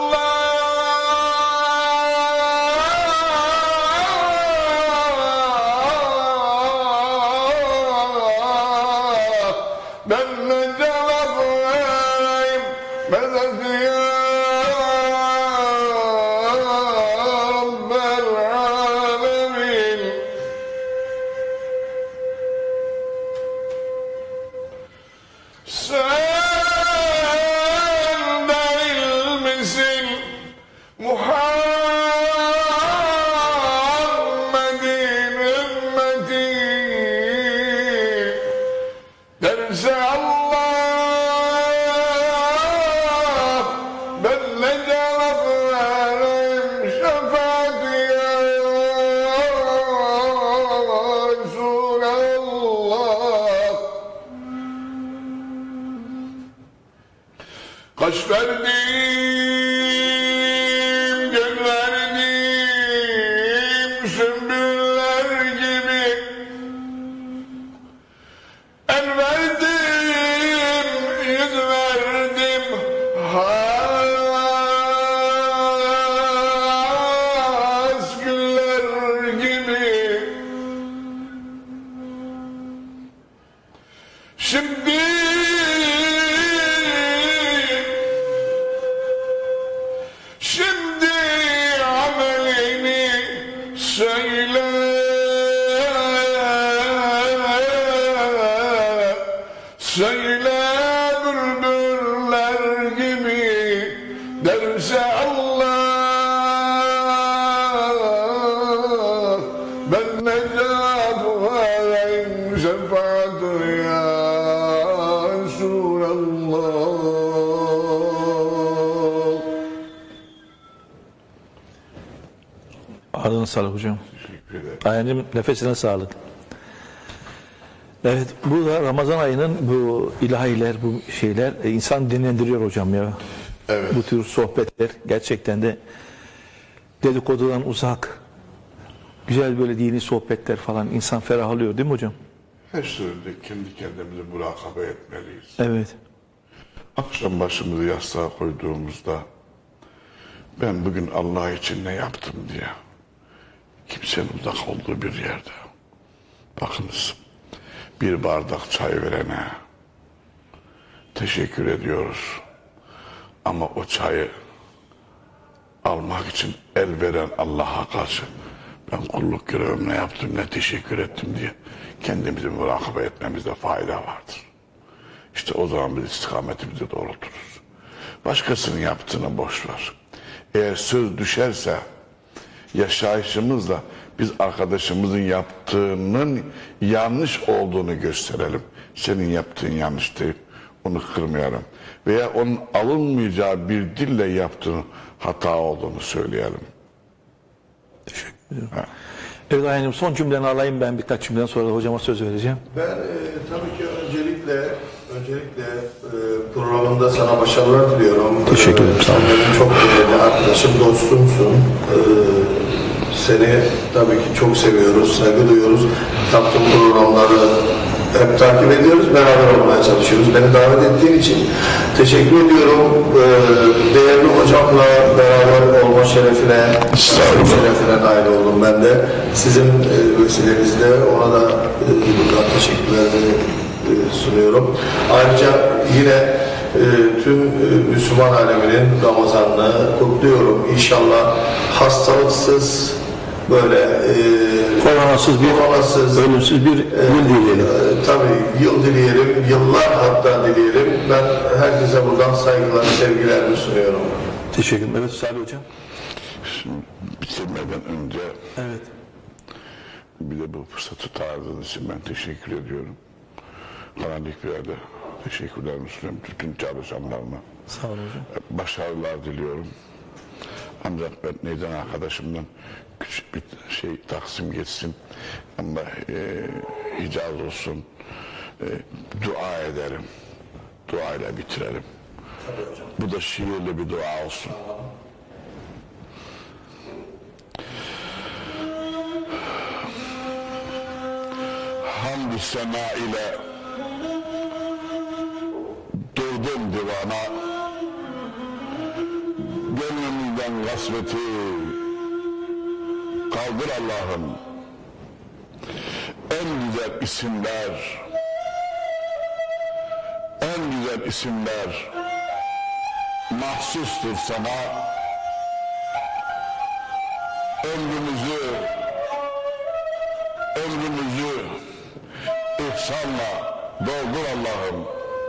ben ne cevap vereyim medet ya Rabbel alemin. Sen değil misin Muhammed'in ümmeti derse Allah ben ne cevap vereyim şefaat ya Resulallah. Kaş verdim, gül verdim, sümbüller gibi. El verdim, yüz verdim, has güller gibi. Şimdi Şimdi amelini söyle söyle bülbüller gibi derse Allah ben ne cevap vereyim şefaat ya Resulallah.
Ağzına sağlık hocam.
Teşekkür ederim.
Ayağının nefesine sağlık. Evet, bu da Ramazan ayının bu ilahiler, bu şeyler e, insan dinlendiriyor hocam ya.
Evet.
Bu tür sohbetler gerçekten de dedikodudan uzak, güzel böyle dini sohbetler falan insan ferahlıyor değil mi hocam?
Her sözde kendi kendimizi murakabe etmeliyiz.
Evet.
Akşam başımızı yastığa koyduğumuzda ben bugün Allah için ne yaptım diye kimsenin uzak olduğu bir yerde bakınız bir bardak çay verene teşekkür ediyoruz ama o çayı almak için el veren Allah'a karşı ben kulluk görevim ne yaptım ne teşekkür ettim diye kendimizi murakabe etmemizde fayda vardır. İşte o zaman biz istikametimizi doğrulturuz. Başkasının yaptığını boş ver. Eğer söz düşerse yaşayışımızla biz arkadaşımızın yaptığının yanlış olduğunu gösterelim. Senin yaptığın yanlış değil, onu kırmayalım. Veya onun alınmayacağı bir dille yaptığın hata olduğunu söyleyelim.
Teşekkür ederim.
Ha.
Evet aynen son cümleni alayım ben birkaç cümleden sonra da hocama söz vereceğim.
Ben e, tabii ki öncelikle öncelikle e, programında sana başarılar diliyorum.
Teşekkür ederim.
E, sen benim çok değerli arkadaşım, dostumsun. E, seni tabii ki çok seviyoruz, saygı duyuyoruz. Yaptığım programları hep takip ediyoruz, beraber olmaya çalışıyoruz. Beni davet ettiğin için teşekkür ediyorum. E, değerli hocamla beraber olma şerefine, şerefine nail oldum ben de. Sizin e, vesilenizle ona da e, buradan teşekkürlerimi e, sunuyorum. Ayrıca yine e, tüm e, Müslüman aleminin Ramazan'ını kutluyorum. İnşallah hastalıksız böyle e,
Koronasız bir,
koronasız,
ölümsüz bir yıl dileyelim.
e, tabii yıl dileyelim, yıllar hatta dileyelim. Ben herkese buradan saygılar, sevgilerimi sunuyorum.
Teşekkür ederim. Evet Salih hocam.
Şimdi bitirmeden önce
Evet.
bir de bu fırsatı tanıdığınız için ben teşekkür ediyorum. Karanlık bir yerde teşekkürlerimi sunuyorum bütün çalışanlarıma.
Sağ olun hocam.
Başarılar diliyorum. Ancak ben neyden arkadaşımdan küçük bir şey taksim geçsin. Ama e, icaz olsun. E, dua ederim. Dua ile bitirelim. Bu da şiirli bir dua olsun. Hamd-i sena ile durdum divana, gönlümüzden gasveti kaldır Allah'ım. En güzel isimler, en güzel isimler mahsustur sana. Ömrümüzü, ömrümüzü ihsanla doldur Allah'ım.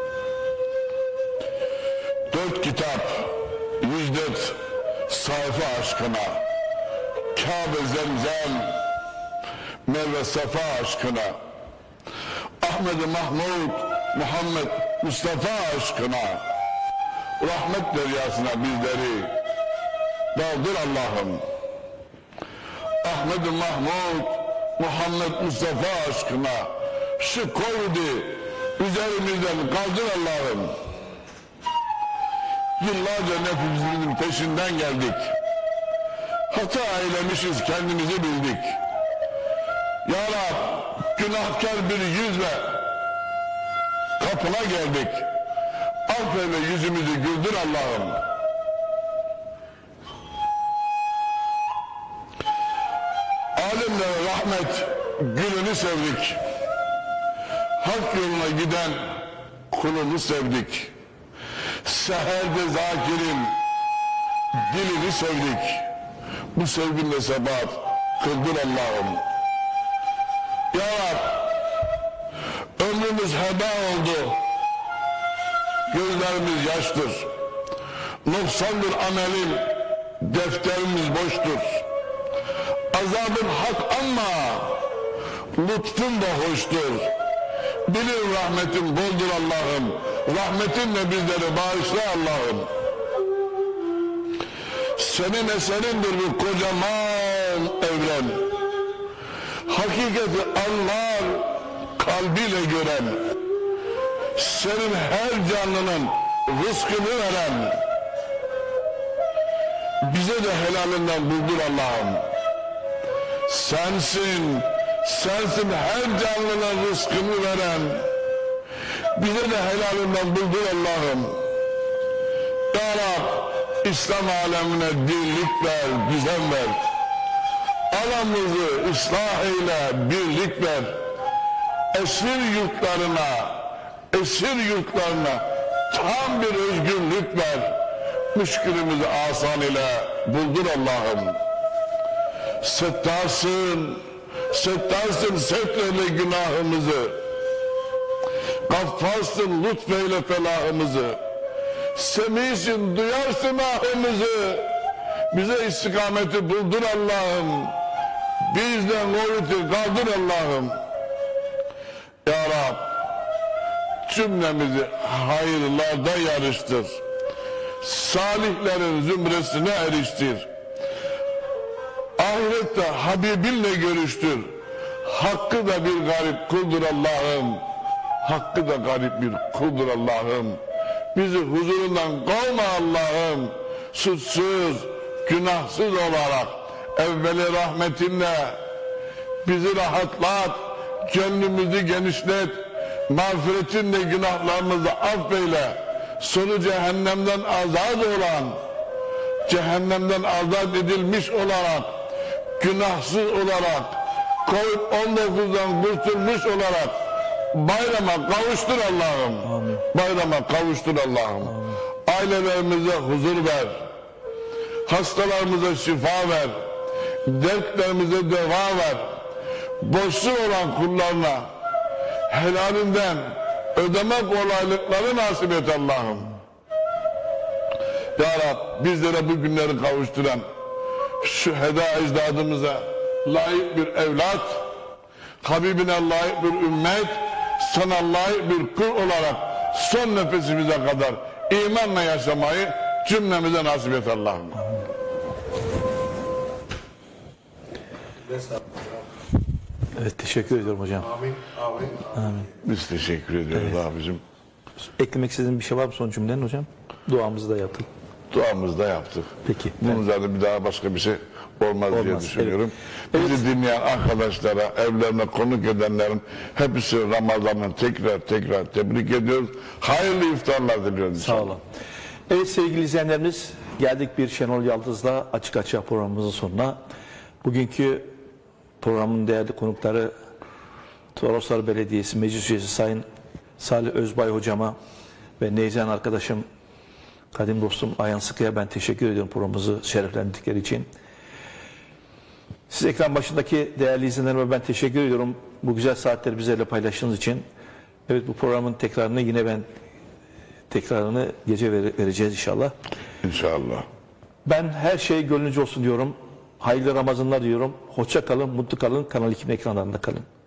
Dört kitap, yüz dört sayfa aşkına, Kabe Zemzem, Merve Safa aşkına, Ahmet-i Mahmud, Muhammed Mustafa aşkına, rahmet deryasına bizleri daldır Allah'ım. Ahmet-i Mahmud, Muhammed Mustafa aşkına şu Covid'i üzerimizden kaldır Allah'ım. Yıllarca nefsimizin peşinden geldik. Hata eylemişiz, kendimizi bildik. Ya Rab, günahkar bir yüzle kapına geldik. Affeyle yüzümüzü güldür Allah'ım. Alemlere rahmet gülünü sevdik. Hak yoluna giden kulunu sevdik. Seherde zakirin dilini sevdik. Bu sevginle sebat kıldır Allah'ım. Ya Rab, ömrümüz heba oldu. Gözlerimiz yaştır. Noksandır amelim, defterimiz boştur. Azabın hak ama lütfun da hoştur. Bilir rahmetin boldur Allah'ım. Rahmetinle bizleri bağışla Allah'ım. Senin eserindir bu kocaman evren.
hakikati anlar, kalbiyle gören, senin her canlının rızkını veren, bize de helalinden buldur Allah'ım. Sensin, sensin her canlının rızkını veren, bize de helalinden buldur Allah'ım. Ya Rab, İslam alemine dirlik ver, düzen ver. Aramızı ıslah eyle, birlik ver. Esir yurtlarına, esir yurtlarına tam bir özgürlük ver. Müşkülümüzü asan ile buldur Allah'ım. Settarsın, settarsın, setreyle günahımızı. Gaffarsın, lütfeyle felahımızı. Semisin, duyarsın ahımızı. Bize istikameti buldur Allah'ım. Bizden o kaldır Allah'ım. Ya Rab, cümlemizi hayırlarda yarıştır. Salihlerin zümresine eriştir. Ahirette Habibinle görüştür. Hakkı da bir garip kuldur Allah'ım. Hakkı da garip bir kuldur Allah'ım. Bizi huzurundan kovma Allah'ım. Suçsuz, günahsız olarak evveli rahmetinle bizi rahatlat, gönlümüzü genişlet, mağfiretinle günahlarımızı affeyle. Sonu cehennemden azat olan, cehennemden azat edilmiş olarak, günahsız olarak, Covid on dokuzdan kurtulmuş olarak bayrama kavuştur Allah'ım. Bayrama kavuştur Allah'ım. Ailelerimize huzur ver. Hastalarımıza şifa ver. Dertlerimize deva ver. Boşluğu olan kullarına helalinden ödeme kolaylıkları nasip et Allah'ım. Ya Rab, bizlere bu günleri kavuşturan şu heda ecdadımıza layık bir evlat, Habibine layık bir ümmet, sana layık bir kul olarak son nefesimize kadar imanla yaşamayı cümlemize nasip et Allah'ım.
Evet, teşekkür ediyorum hocam.
Amin. Amin.
Amin.
Biz teşekkür ediyoruz
Evet.
abicim.
Eklemek istediğin bir şey var mı son cümlenin hocam? Duamızı da yaptık.
Duamızı da yaptık.
Peki.
Bunun üzerine bir daha başka bir şey olmaz, diye
Olmaz,
düşünüyorum.
evet.
Bizi dinleyen arkadaşlara, evlerine konuk edenlerin hepsi Ramazan'ı tekrar tekrar tebrik ediyoruz. Hayırlı iftarlar diliyoruz.
Sağ olun. Evet sevgili izleyenlerimiz, geldik bir Şenol Yaldız'la Açık Açık programımızın sonuna. Bugünkü programın değerli konukları Toroslar Belediyesi Meclis Üyesi Sayın Salih Özbay hocama ve Neyzen arkadaşım, kadim dostum Ayhan Sıkı'ya ben teşekkür ediyorum programımızı şereflendirdikleri için. Siz ekran başındaki değerli izleyenlerime ben teşekkür ediyorum. Bu güzel saatleri bizlerle paylaştığınız için. Evet, bu programın tekrarını yine ben tekrarını gece vere- vereceğiz inşallah.
İnşallah.
Ben her şey gönlünüzce olsun diyorum. Hayırlı Ramazanlar diyorum. Hoşça kalın, mutlu kalın. Kanal ikinin ekranlarında kalın.